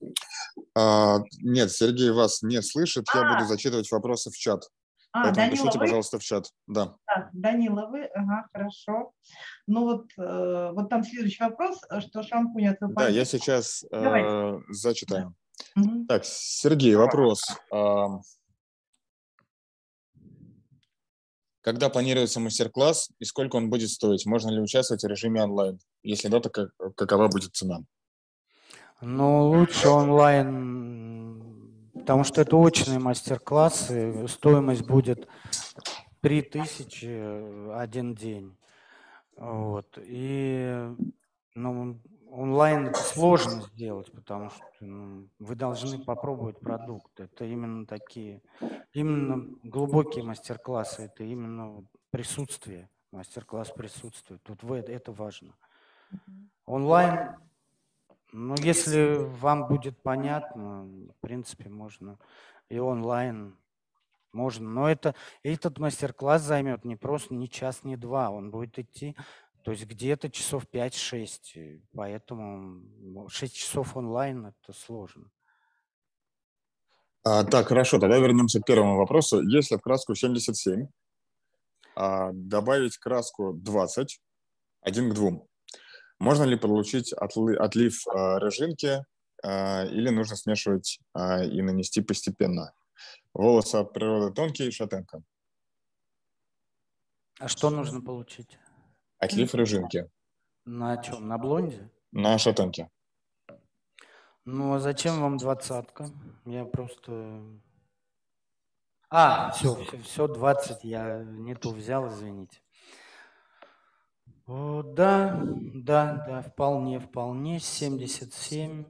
Нет, Сергей вас не слышит. Я буду зачитывать вопросы в чат. Поэтому Данила, пишите, вы? пожалуйста, в чат. Да. Так, Данила, вы? Ага, хорошо. Ну вот там следующий вопрос, что шампунь от Да, я сейчас зачитаю. Угу. Так, Сергей, вопрос. Когда планируется мастер-класс и сколько он будет стоить? Можно ли участвовать в режиме онлайн? Если да, то какова будет цена? Ну, лучше онлайн, потому что это очные мастер-классы. Стоимость будет 3000 один день. Вот. И онлайн это сложно сделать, потому что вы должны попробовать продукт. Это именно глубокие мастер-классы, это именно присутствие, мастер-класс присутствия. Тут это важно. Онлайн, если вам будет понятно, в принципе, можно и онлайн. Можно, но этот мастер-класс займет не час, не два, он будет идти. То есть где-то часов 5-6, поэтому 6 часов онлайн – это сложно. Так, хорошо, тогда вернемся к первому вопросу. Если в краску 77 добавить краску 20, 1 к 2, можно ли получить отлив рыжинки или нужно смешивать и нанести постепенно? Волосы от природы тонкие, шатенка. А что нужно получить? Отлив рыжинки На чем? На блонде? на шатенке. Ну, а зачем вам 20-ка? Я просто... все, 20 я не ту взял, извините. О, да, вполне, 77.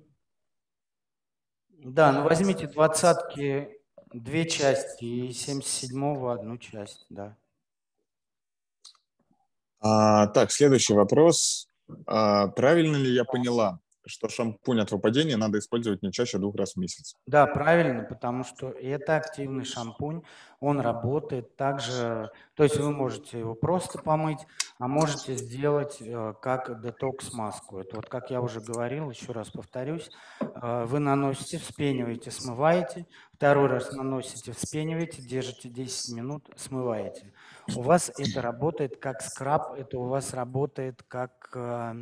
Да, ну возьмите 20-ки 2 части и 77-го 1 часть, да. Так, следующий вопрос. Правильно ли я поняла, что шампунь от выпадения надо использовать не чаще 2 раз в месяц? Да, правильно, потому что это активный шампунь, он работает также, то есть вы можете его просто помыть, а можете сделать как детокс-маску. Это вот, как я уже говорил, еще раз повторюсь, вы наносите, вспениваете, смываете, второй раз наносите, вспениваете, держите 10 минут, смываете. У вас это работает как скраб, это у вас работает как...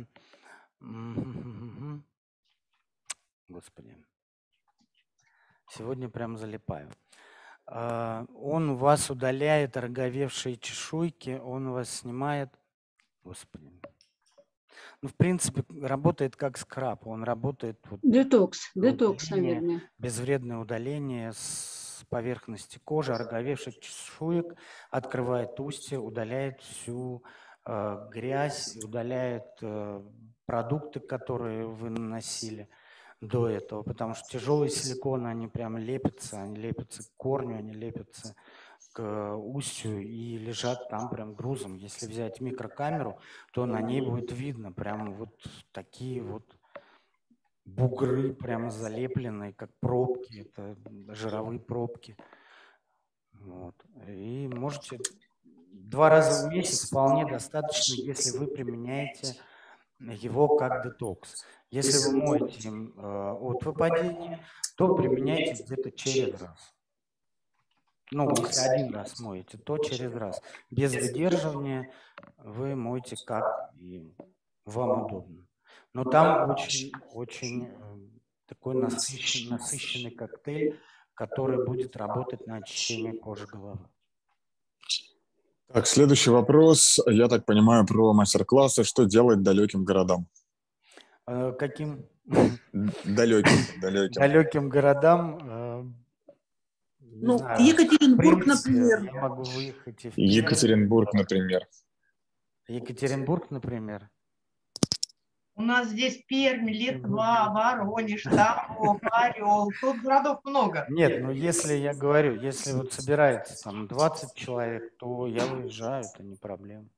Господи. Сегодня прям залипаю. Он у вас удаляет роговевшие чешуйки, он у вас снимает... Господи. Ну, в принципе, работает как скраб. Он работает... Вот, Детокс, удаление, наверное. безвредное удаление с поверхности кожи, роговевших чешуек, открывает устье, удаляет всю грязь, удаляет продукты, которые вы наносили до этого, потому что тяжелые силиконы, они прям лепятся к корню, они лепятся к устью и лежат там прям грузом. Если взять микрокамеру, то на ней будет видно прям вот такие вот бугры, прямо залепленные, как пробки, это жировые пробки. Вот. И можете 2 раза в месяц вполне достаточно, если вы применяете его как детокс. Если вы моете им от выпадения, то применяйте где-то через раз. Ну, если 1 раз моете, то через раз. Без выдерживания вы моете как и вам удобно. Но там очень такой насыщенный коктейль, который будет работать на очищение кожи головы. Так, следующий вопрос. Я так понимаю, про мастер-классы. Что делать далеким городам? Каким? Далеким. Далеким городам, не Ну, знаю, в Екатеринбург, принципе, например. я могу выехать и в Екатеринбург, например. Екатеринбург, например. У нас здесь Пермь, Литва, Воронеж, Тамбов, Орел. Тут городов много. Нет, ну если я говорю, если вот собирается там 20 человек, то я выезжаю, это не проблема.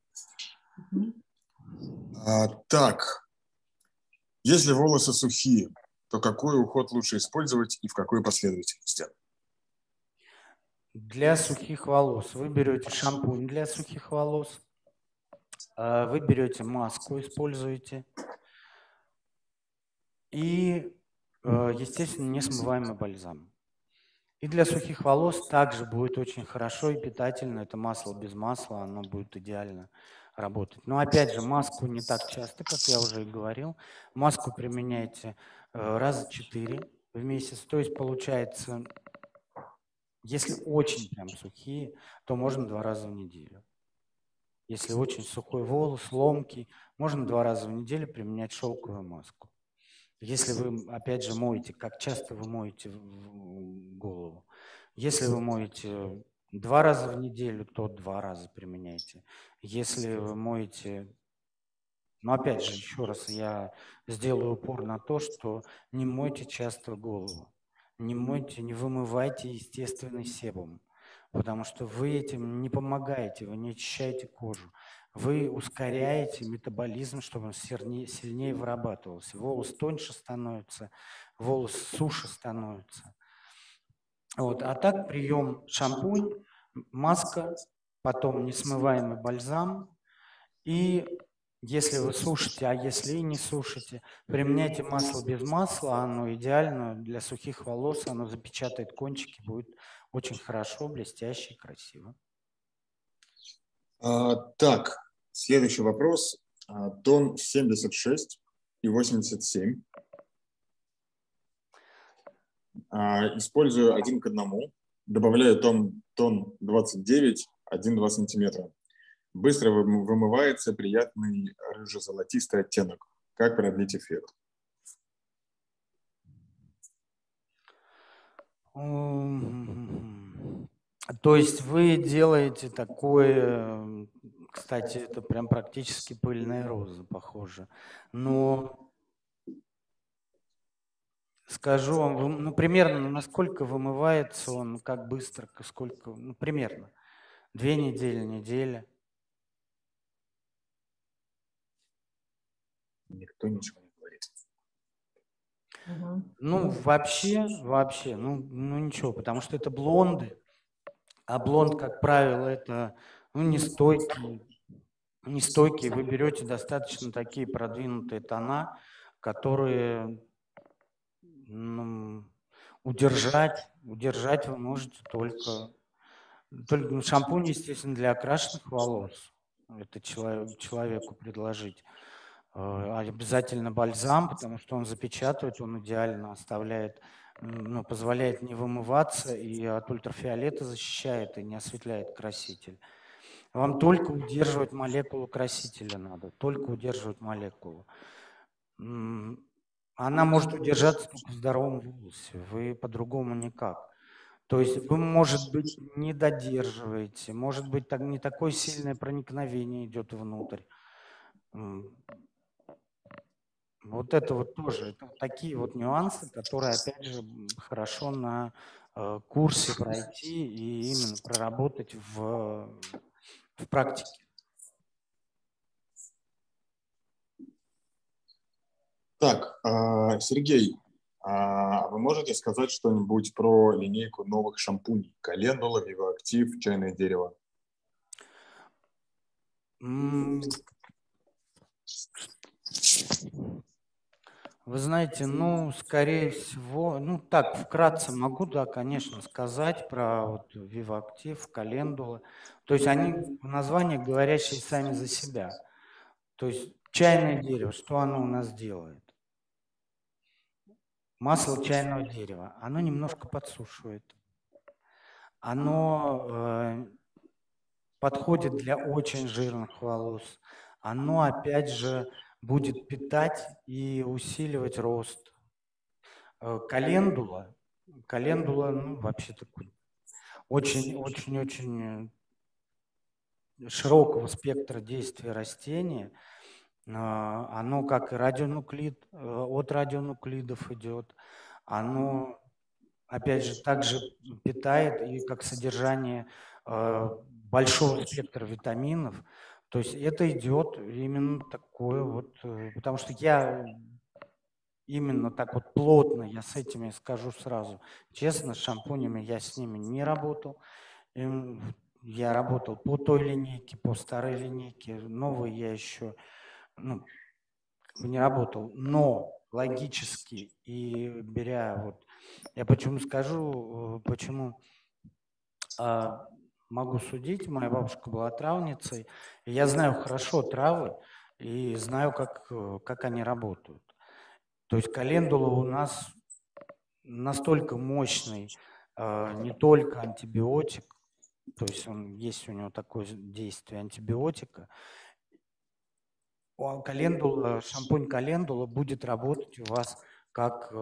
Так, если волосы сухие, то какой уход лучше использовать и в какой последовательности? Для сухих волос вы берете шампунь для сухих волос, вы берете маску, используете, и, естественно, несмываемый бальзам. И для сухих волос также будет очень хорошо и питательно. Это масло без масла, оно будет идеально работать. Но опять же, маску не так часто, как я уже и говорил. Маску применяйте раза 4 в месяц. То есть получается, если очень прям сухие, то можно 2 раза в неделю. Если очень сухой волос, ломкий, можно 2 раза в неделю применять шелковую маску. Если вы, опять же, моете, как часто вы моете голову? Если вы моете 2 раза в неделю, то 2 раза применяйте. Если вы моете... Но опять же, еще раз, я сделаю упор на то, что не мойте часто голову. Не мойте, не вымывайте естественный себум, потому что вы этим не помогаете, вы не очищаете кожу. Вы ускоряете метаболизм, чтобы он сильнее вырабатывался. Волос тоньше становится, волос суше становится. Вот. А так прием шампунь, маска, потом несмываемый бальзам и Если вы сушите, а если и не сушите, применяйте масло без масла, оно идеально для сухих волос, оно запечатает кончики, будет очень хорошо, блестяще, красиво. Так, следующий вопрос. Тон 76 и 87. Использую 1 к 1. Добавляю тон 29, 1-2 сантиметра. Быстро вымывается приятный рыже-золотистый оттенок. Как продлить эффект? То есть вы делаете такое, кстати, это прям практически пыльная роза, похоже. Но скажу вам, ну, примерно, насколько вымывается он, как быстро, сколько, ну, примерно. 2 недели, неделя. Никто ничего не говорит. Ну, вообще, ну ничего, потому что это блонды, а блонд, как правило, это ну, нестойкий. Вы берете достаточно такие продвинутые тона, которые ну, удержать вы можете только шампунь, естественно, для окрашенных волос. Это человеку предложить. Обязательно бальзам, потому что он запечатывает, он идеально оставляет, ну, позволяет не вымываться и от ультрафиолета защищает и не осветляет краситель. Вам только удерживать молекулу красителя надо, только удерживать молекулу. Она может удержаться только в здоровом волосе, вы по-другому никак. То есть вы, может быть, не додерживаете, может быть, не такое сильное проникновение идет внутрь. Вот это вот тоже, это такие вот нюансы, которые, опять же, хорошо на курсе пройти и именно проработать в практике. Так, Сергей, вы можете сказать что-нибудь про линейку новых шампуней? Календула, Вивоактив, чайное дерево. Вы знаете, ну, скорее всего, ну, так, вкратце могу, да, конечно, сказать про вот Вивоактив, Календула. То есть они в названиях говорящие сами за себя. То есть чайное дерево, что оно у нас делает? Масло чайного дерева, оно немножко подсушивает. Оно подходит для очень жирных волос. Оно, опять же, будет питать и усиливать рост. Календула, ну, вообще такой очень-очень-очень широкого спектра действия растения. Оно как и радионуклид, от радионуклидов идет. Оно, опять же, также питает и как содержание большого спектра витаминов. То есть это идет именно такое вот, потому что я именно так вот плотно, я с этими скажу сразу, честно, с шампунями я с ними не работал. Я работал по той линейке, по старой линейке, новые я еще ну, не работал, но логически и беря вот, я почему скажу, почему могу судить, моя бабушка была травницей, и я знаю хорошо травы и знаю, как они работают. То есть календула у нас настолько мощный, не только антибиотик, то есть есть у него такое действие антибиотика. Шампунь календула будет работать у вас как,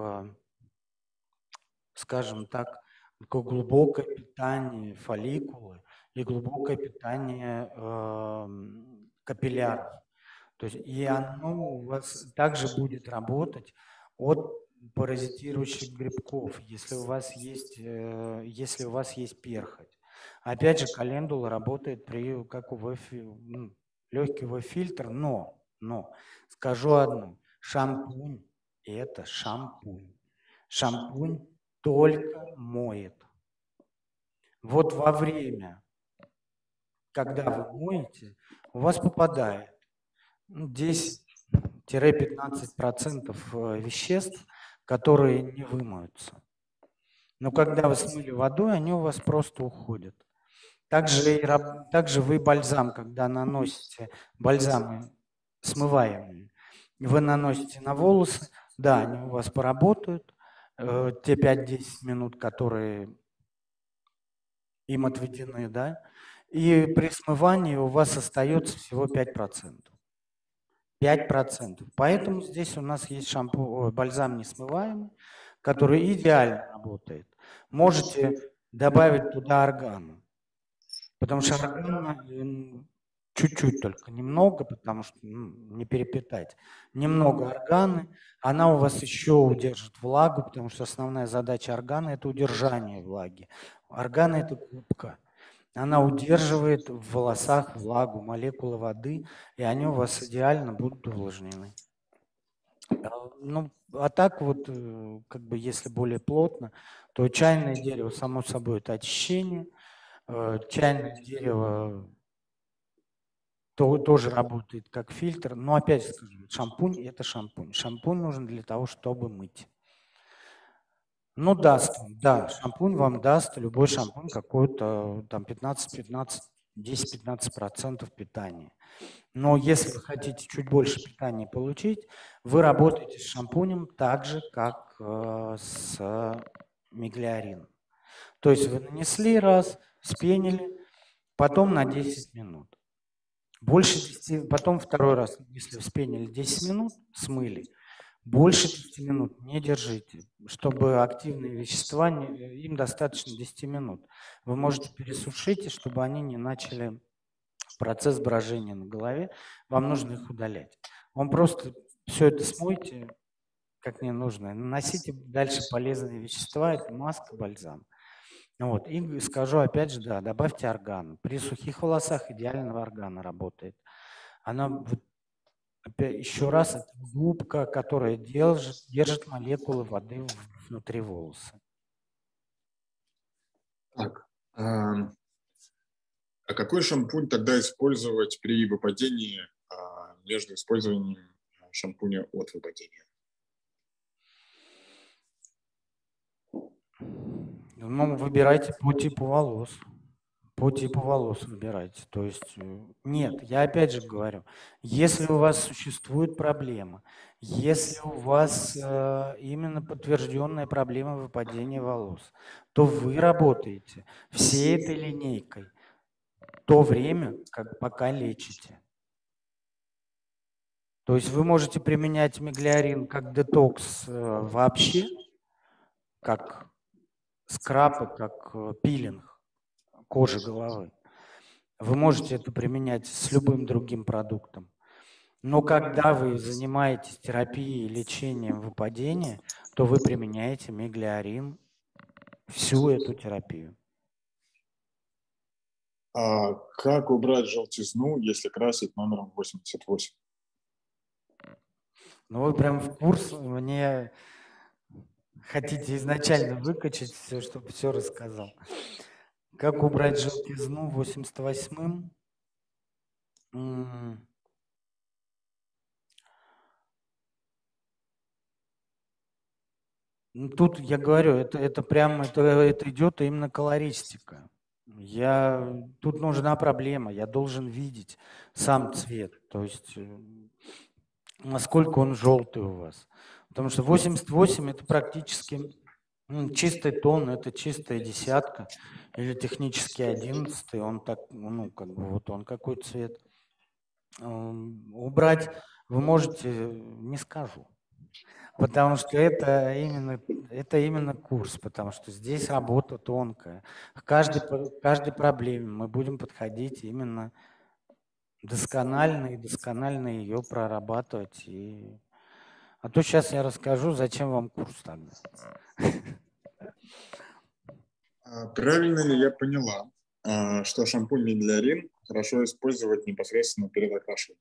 скажем так, такое глубокое питание фолликулы и глубокое питание капилляров. То есть и оно у вас также будет работать от паразитирующих грибков, если у вас есть перхоть. Опять же, календула работает как легкий UV-фильтр, но скажу одно, шампунь – это шампунь. Шампунь только моет. Вот во время, когда вы моете, у вас попадает 10-15% веществ, которые не вымоются. Но когда вы смыли водой, они у вас просто уходят. Также вы бальзам, когда наносите бальзамы смываемые, вы наносите на волосы, да, они у вас поработают, те 5-10 минут, которые им отведены, да, и при смывании у вас остается всего 5%. 5%. Поэтому здесь у нас есть бальзам несмываемый, который идеально работает. Можете добавить туда органу, потому что органа чуть-чуть только, немного, потому что не перепитать. Немного органы, она у вас еще удержит влагу, потому что основная задача органа – это удержание влаги. Органа – это губка. Она удерживает в волосах влагу, молекулы воды, и они у вас идеально будут увлажнены. Ну, а так вот, как бы, если более плотно, то чайное дерево, само собой, это очищение. Чайное дерево тоже работает как фильтр. Но опять же скажу, шампунь – это шампунь. Шампунь нужен для того, чтобы мыть. Ну, даст, да, шампунь вам даст, любой шампунь какой-то там 10-15% питания. Но если вы хотите чуть больше питания получить, вы работаете с шампунем так же, как с миглиарином. То есть вы нанесли раз, вспенили, потом на 10 минут. Больше 10, потом второй раз, если вспенили 10 минут, смыли. Больше 10 минут не держите, чтобы активные вещества, им достаточно 10 минут. Вы можете пересушить, и чтобы они не начали процесс брожения на голове, вам нужно их удалять. Вам просто все это смойте, как не нужно, наносите дальше полезные вещества, это маска, бальзам. Вот. И скажу опять же, да, добавьте орган. При сухих волосах идеального органа работает. Она, опять, еще раз, это губка, которая держит молекулы воды внутри волоса. Так, а какой шампунь тогда использовать при выпадении между использованием шампуня от выпадения? Ну, выбирайте по типу волос. По типу волос выбирайте. То есть, нет, я опять же говорю, если у вас существует проблема, если у вас именно подтвержденная проблема выпадения волос, то вы работаете всей этой линейкой то время, пока лечите. То есть вы можете применять миглиарин как детокс вообще, как скраб и как пилинг кожи головы. Вы можете это применять с любым другим продуктом. Но когда вы занимаетесь терапией, лечением выпадения, то вы применяете миглиарин всю эту терапию. А как убрать желтизну, если красить номером 88? Ну, вы прям в курс мне хотите изначально выкачать все, чтобы все рассказал. Как убрать желтизну 88-м? Ну, тут я говорю, это прямо это идет именно колористика. Тут нужна проблема, я должен видеть сам цвет, то есть насколько он желтый у вас. Потому что 88 это практически чистый тон, это чистая десятка или технически 11, он так, ну, как бы вот он какой цвет. Убрать вы можете, не скажу. Потому что это именно курс, потому что здесь работа тонкая. К каждой проблеме мы будем подходить именно досконально и досконально ее прорабатывать. А то сейчас я расскажу, зачем вам курс тогда. Правильно ли я поняла, что шампунь миглиарин хорошо использовать непосредственно перед окрашиванием?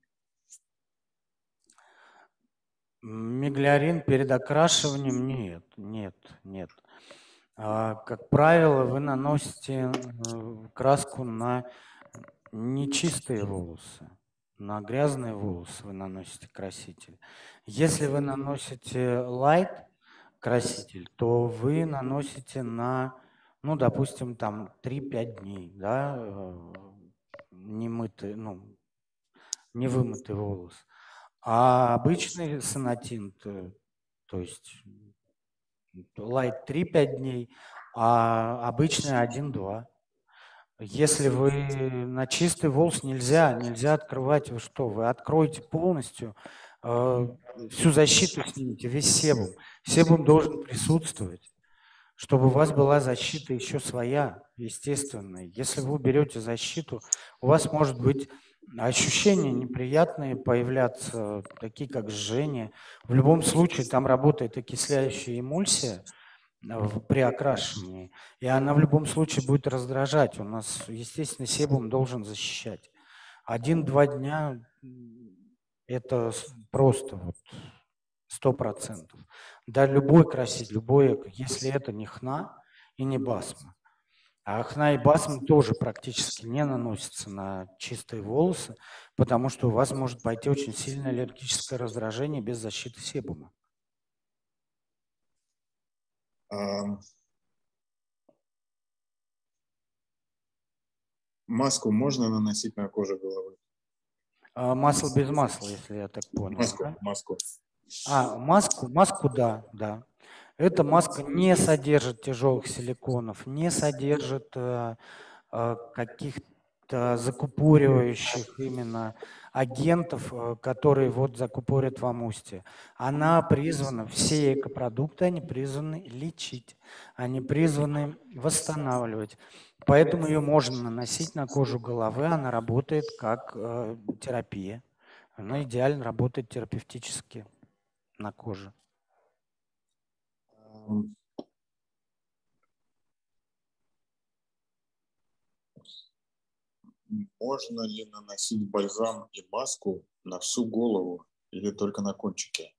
Миглиарин перед окрашиванием нет. Как правило, вы наносите краску на нечистые волосы. На грязные волосы вы наносите краситель. Если вы наносите light краситель, то вы наносите на, ну, допустим, там 3-5 дней, да, немытый, ну, невымытый волос. А обычный сонатин, то есть light 3-5 дней, а обычный 1-2. Если вы на чистый волос нельзя открывать, вы что, вы откроете полностью, всю защиту снимете, весь себум. Себум должен присутствовать, чтобы у вас была защита еще своя, естественная. Если вы уберете защиту, у вас может быть ощущения неприятные появляться, такие как жжение. В любом случае там работает окисляющая эмульсия при окрашивании, и она в любом случае будет раздражать. У нас, естественно, себум должен защищать. 1-2 дня это просто вот 100%. Да, любой краситель, любой, если это не хна и не басма. А хна и басма тоже практически не наносятся на чистые волосы, потому что у вас может пойти очень сильное аллергическое раздражение без защиты себума. Маску можно наносить на кожу головы? Масло без масла, если я так понял. Маску. Маску, да. Эта маска не содержит тяжелых силиконов, не содержит каких-то закупоривающих именно агентов, которые вот закупорят вам устье. Она призвана, все экопродукты, они призваны лечить, они призваны восстанавливать. Поэтому ее можно наносить на кожу головы, она работает как терапия. Она идеально работает терапевтически на коже. Можно ли наносить бальзам и маску на всю голову или только на кончике?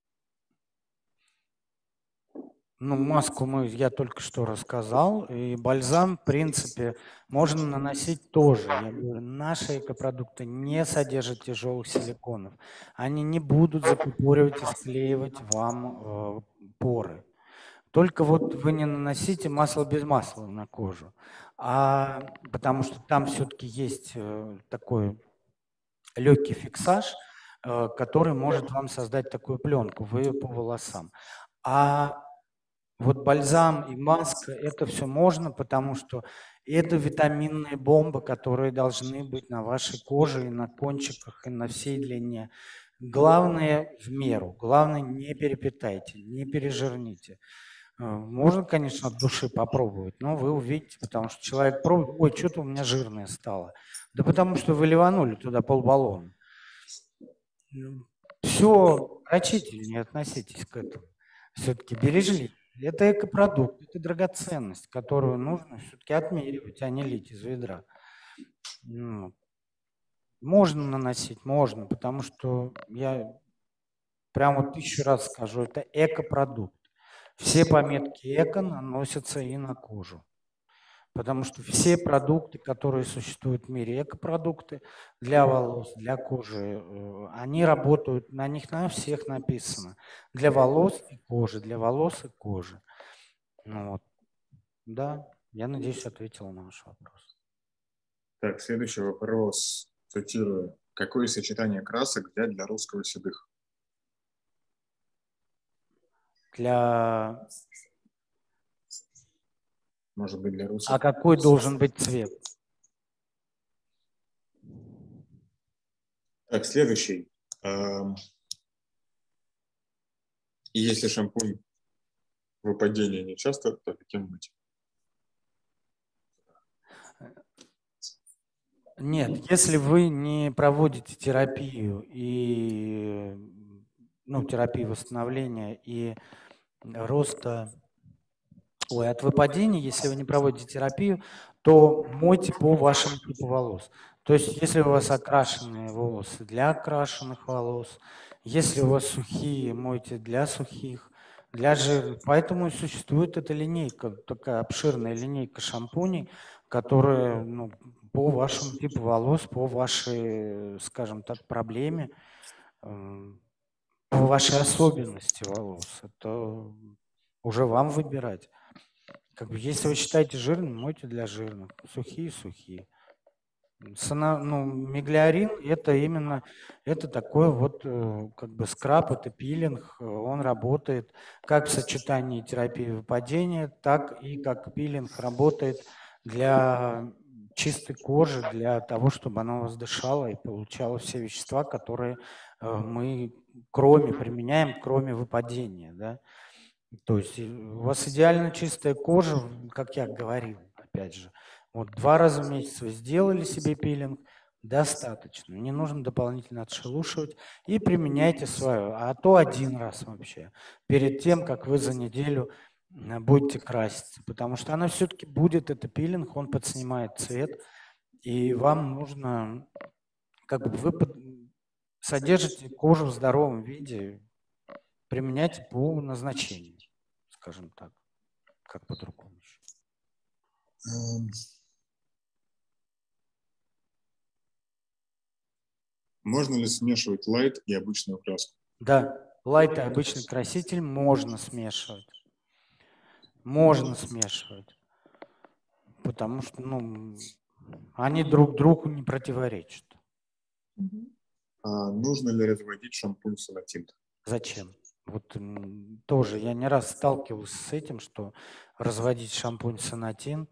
Ну, маску я только что рассказал, и бальзам, в принципе, можно наносить тоже. Я говорю, наши экопродукты не содержат тяжелых силиконов. Они не будут закупоривать и склеивать вам поры. Только вот вы не наносите масло без масла на кожу, потому что там все-таки есть такой легкий фиксаж, который может вам создать такую пленку по волосам. А вот бальзам и маска, это все можно, потому что это витаминные бомбы, которые должны быть на вашей коже и на кончиках, и на всей длине. Главное в меру, главное не перепитайте, не пережирните. Можно, конечно, от души попробовать, но вы увидите, потому что человек пробует, ой, что-то у меня жирное стало. Да потому что вы ливанули туда полбаллона. Все рачительнее относитесь к этому. Все-таки бережливее. Это экопродукт, это драгоценность, которую нужно все-таки отмеривать, а не лить из ведра. Можно наносить, можно, потому что я прямо 1000 раз скажу, это экопродукт. Все пометки эко наносятся и на кожу. Потому что все продукты, которые существуют в мире, экопродукты для волос, для кожи, они работают, на них на всех написано. Для волос и кожи, для волос и кожи. Ну вот. Да, я надеюсь, ответила на ваш вопрос. Так, следующий вопрос, цитирую. Какое сочетание красок взять для русского седых? Может быть, для русских. А какой должен быть цвет? Так, следующий. И если шампунь выпадения не часто, то каким быть? Нет, если вы не проводите терапию терапию восстановления и роста, от выпадения, если вы не проводите терапию, то мойте по вашему типу волос. То есть, если у вас окрашенные волосы, для окрашенных волос, если у вас сухие, мойте для сухих, для жирных. Поэтому и существует эта линейка, такая обширная линейка шампуней, которые по вашему типу волос, по вашей, скажем так, проблеме, по вашей особенности волос. Это уже вам выбирать. Если вы считаете жирным, мойте для жирных. Сухие. Миглиорин это именно, это такой вот скраб, это пилинг, он работает как в сочетании терапии выпадения, так и как пилинг работает для чистой кожи, для того, чтобы она у вас дышала и получала все вещества, которые мы применяем, кроме выпадения, да. То есть у вас идеально чистая кожа, как я говорил, опять же. Вот 2 раза в месяц вы сделали себе пилинг, достаточно. Не нужно дополнительно отшелушивать и применяйте свое. А то 1 раз вообще, перед тем, как вы за неделю будете краситься. Потому что она все-таки будет, это пилинг, он подснимает цвет, и вам нужно, вы содержите кожу в здоровом виде, применяйте по назначению, скажем так, как по-другому еще. Можно ли смешивать лайт и обычную краску? Да, лайт и обычный краситель можно смешивать. Можно смешивать. Потому что, они друг другу не противоречат. Нужно ли разводить шампунь Сонатинт? Зачем? Тоже я не раз сталкивался с этим, что разводить шампунь Сонатинт,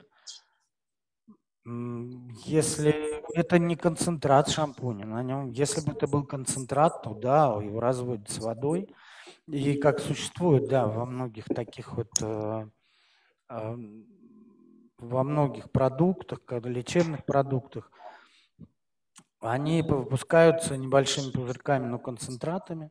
если это не концентрат шампуня, на нем, если бы это был концентрат, то да, его разводят с водой. И как существует, да, во многих таких во многих продуктах, лечебных продуктах, они выпускаются небольшими пузырьками, но концентратами.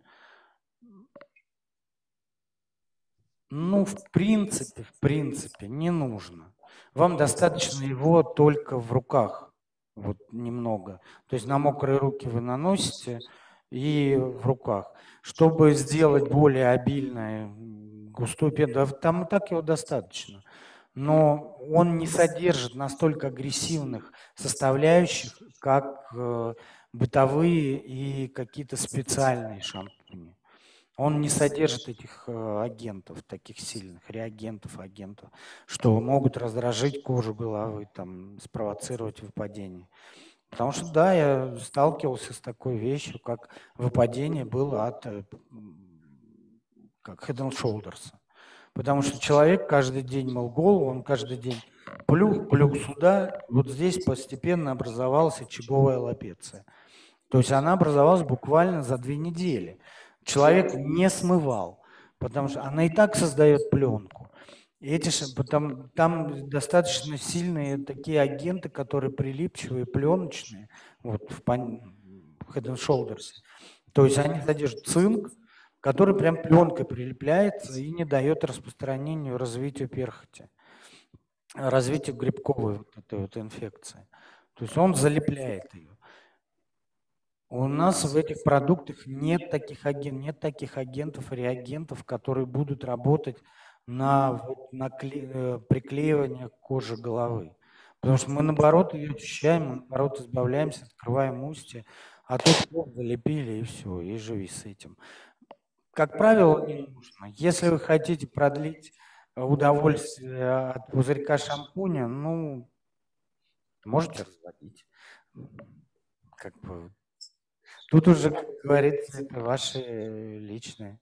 В принципе, не нужно. Вам достаточно его только в руках, вот немного. То есть на мокрые руки вы наносите и в руках. Чтобы сделать более обильную, густую пену, там и так его достаточно. Но он не содержит настолько агрессивных составляющих, как бытовые и какие-то специальные шампуни. Он не содержит этих агентов, таких сильных реагентов, агентов, что могут раздражить кожу головы, спровоцировать выпадение. Потому что, да, я сталкивался с такой вещью, как выпадение было от Head and Shoulders. Потому что человек каждый день мыл голову, он каждый день плюх сюда, вот здесь постепенно образовалась очаговая аллопеция. То есть она образовалась буквально за 2 недели. Человек не смывал, потому что она и так создает пленку. И там достаточно сильные такие агенты, которые прилипчивые, пленочные, вот в Head and Shoulders. То есть они содержат цинк, который прям пленкой прилепляется и не дает распространению, развитию перхоти, развитию грибковой этой инфекции. То есть он залепляет ее. У нас в этих продуктах нет таких агентов, реагентов, которые будут работать на приклеивание кожи головы. Потому что мы, наоборот, ее очищаем, мы, наоборот, избавляемся, открываем устье, а тут залепили, и все, и живи с этим. Как правило, не нужно. Если вы хотите продлить удовольствие от пузырька шампуня, можете разводить. Тут уже, как говорится, это ваши личные.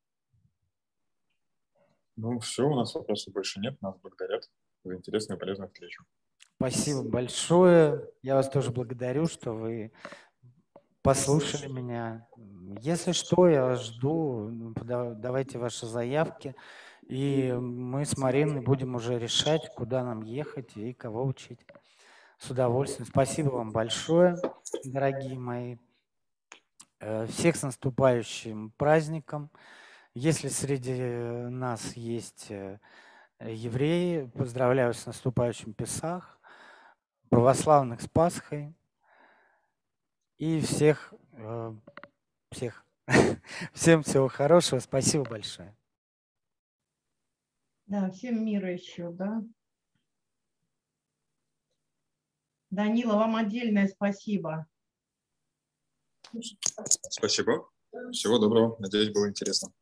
Все, у нас вопросов больше нет. Нас благодарят за интересную и полезную встречу. Спасибо большое. Я вас тоже благодарю, что вы послушали меня. Если что, я вас жду. Давайте ваши заявки. И мы с Мариной будем уже решать, куда нам ехать и кого учить. С удовольствием. Спасибо вам большое, дорогие мои. Всех с наступающим праздником. Если среди нас есть евреи, поздравляю с наступающим Песах, православных с Пасхой и всем всего хорошего. Спасибо большое. Да, всем мира еще, да. Данила, вам отдельное спасибо. Спасибо. Всего доброго. Надеюсь, было интересно.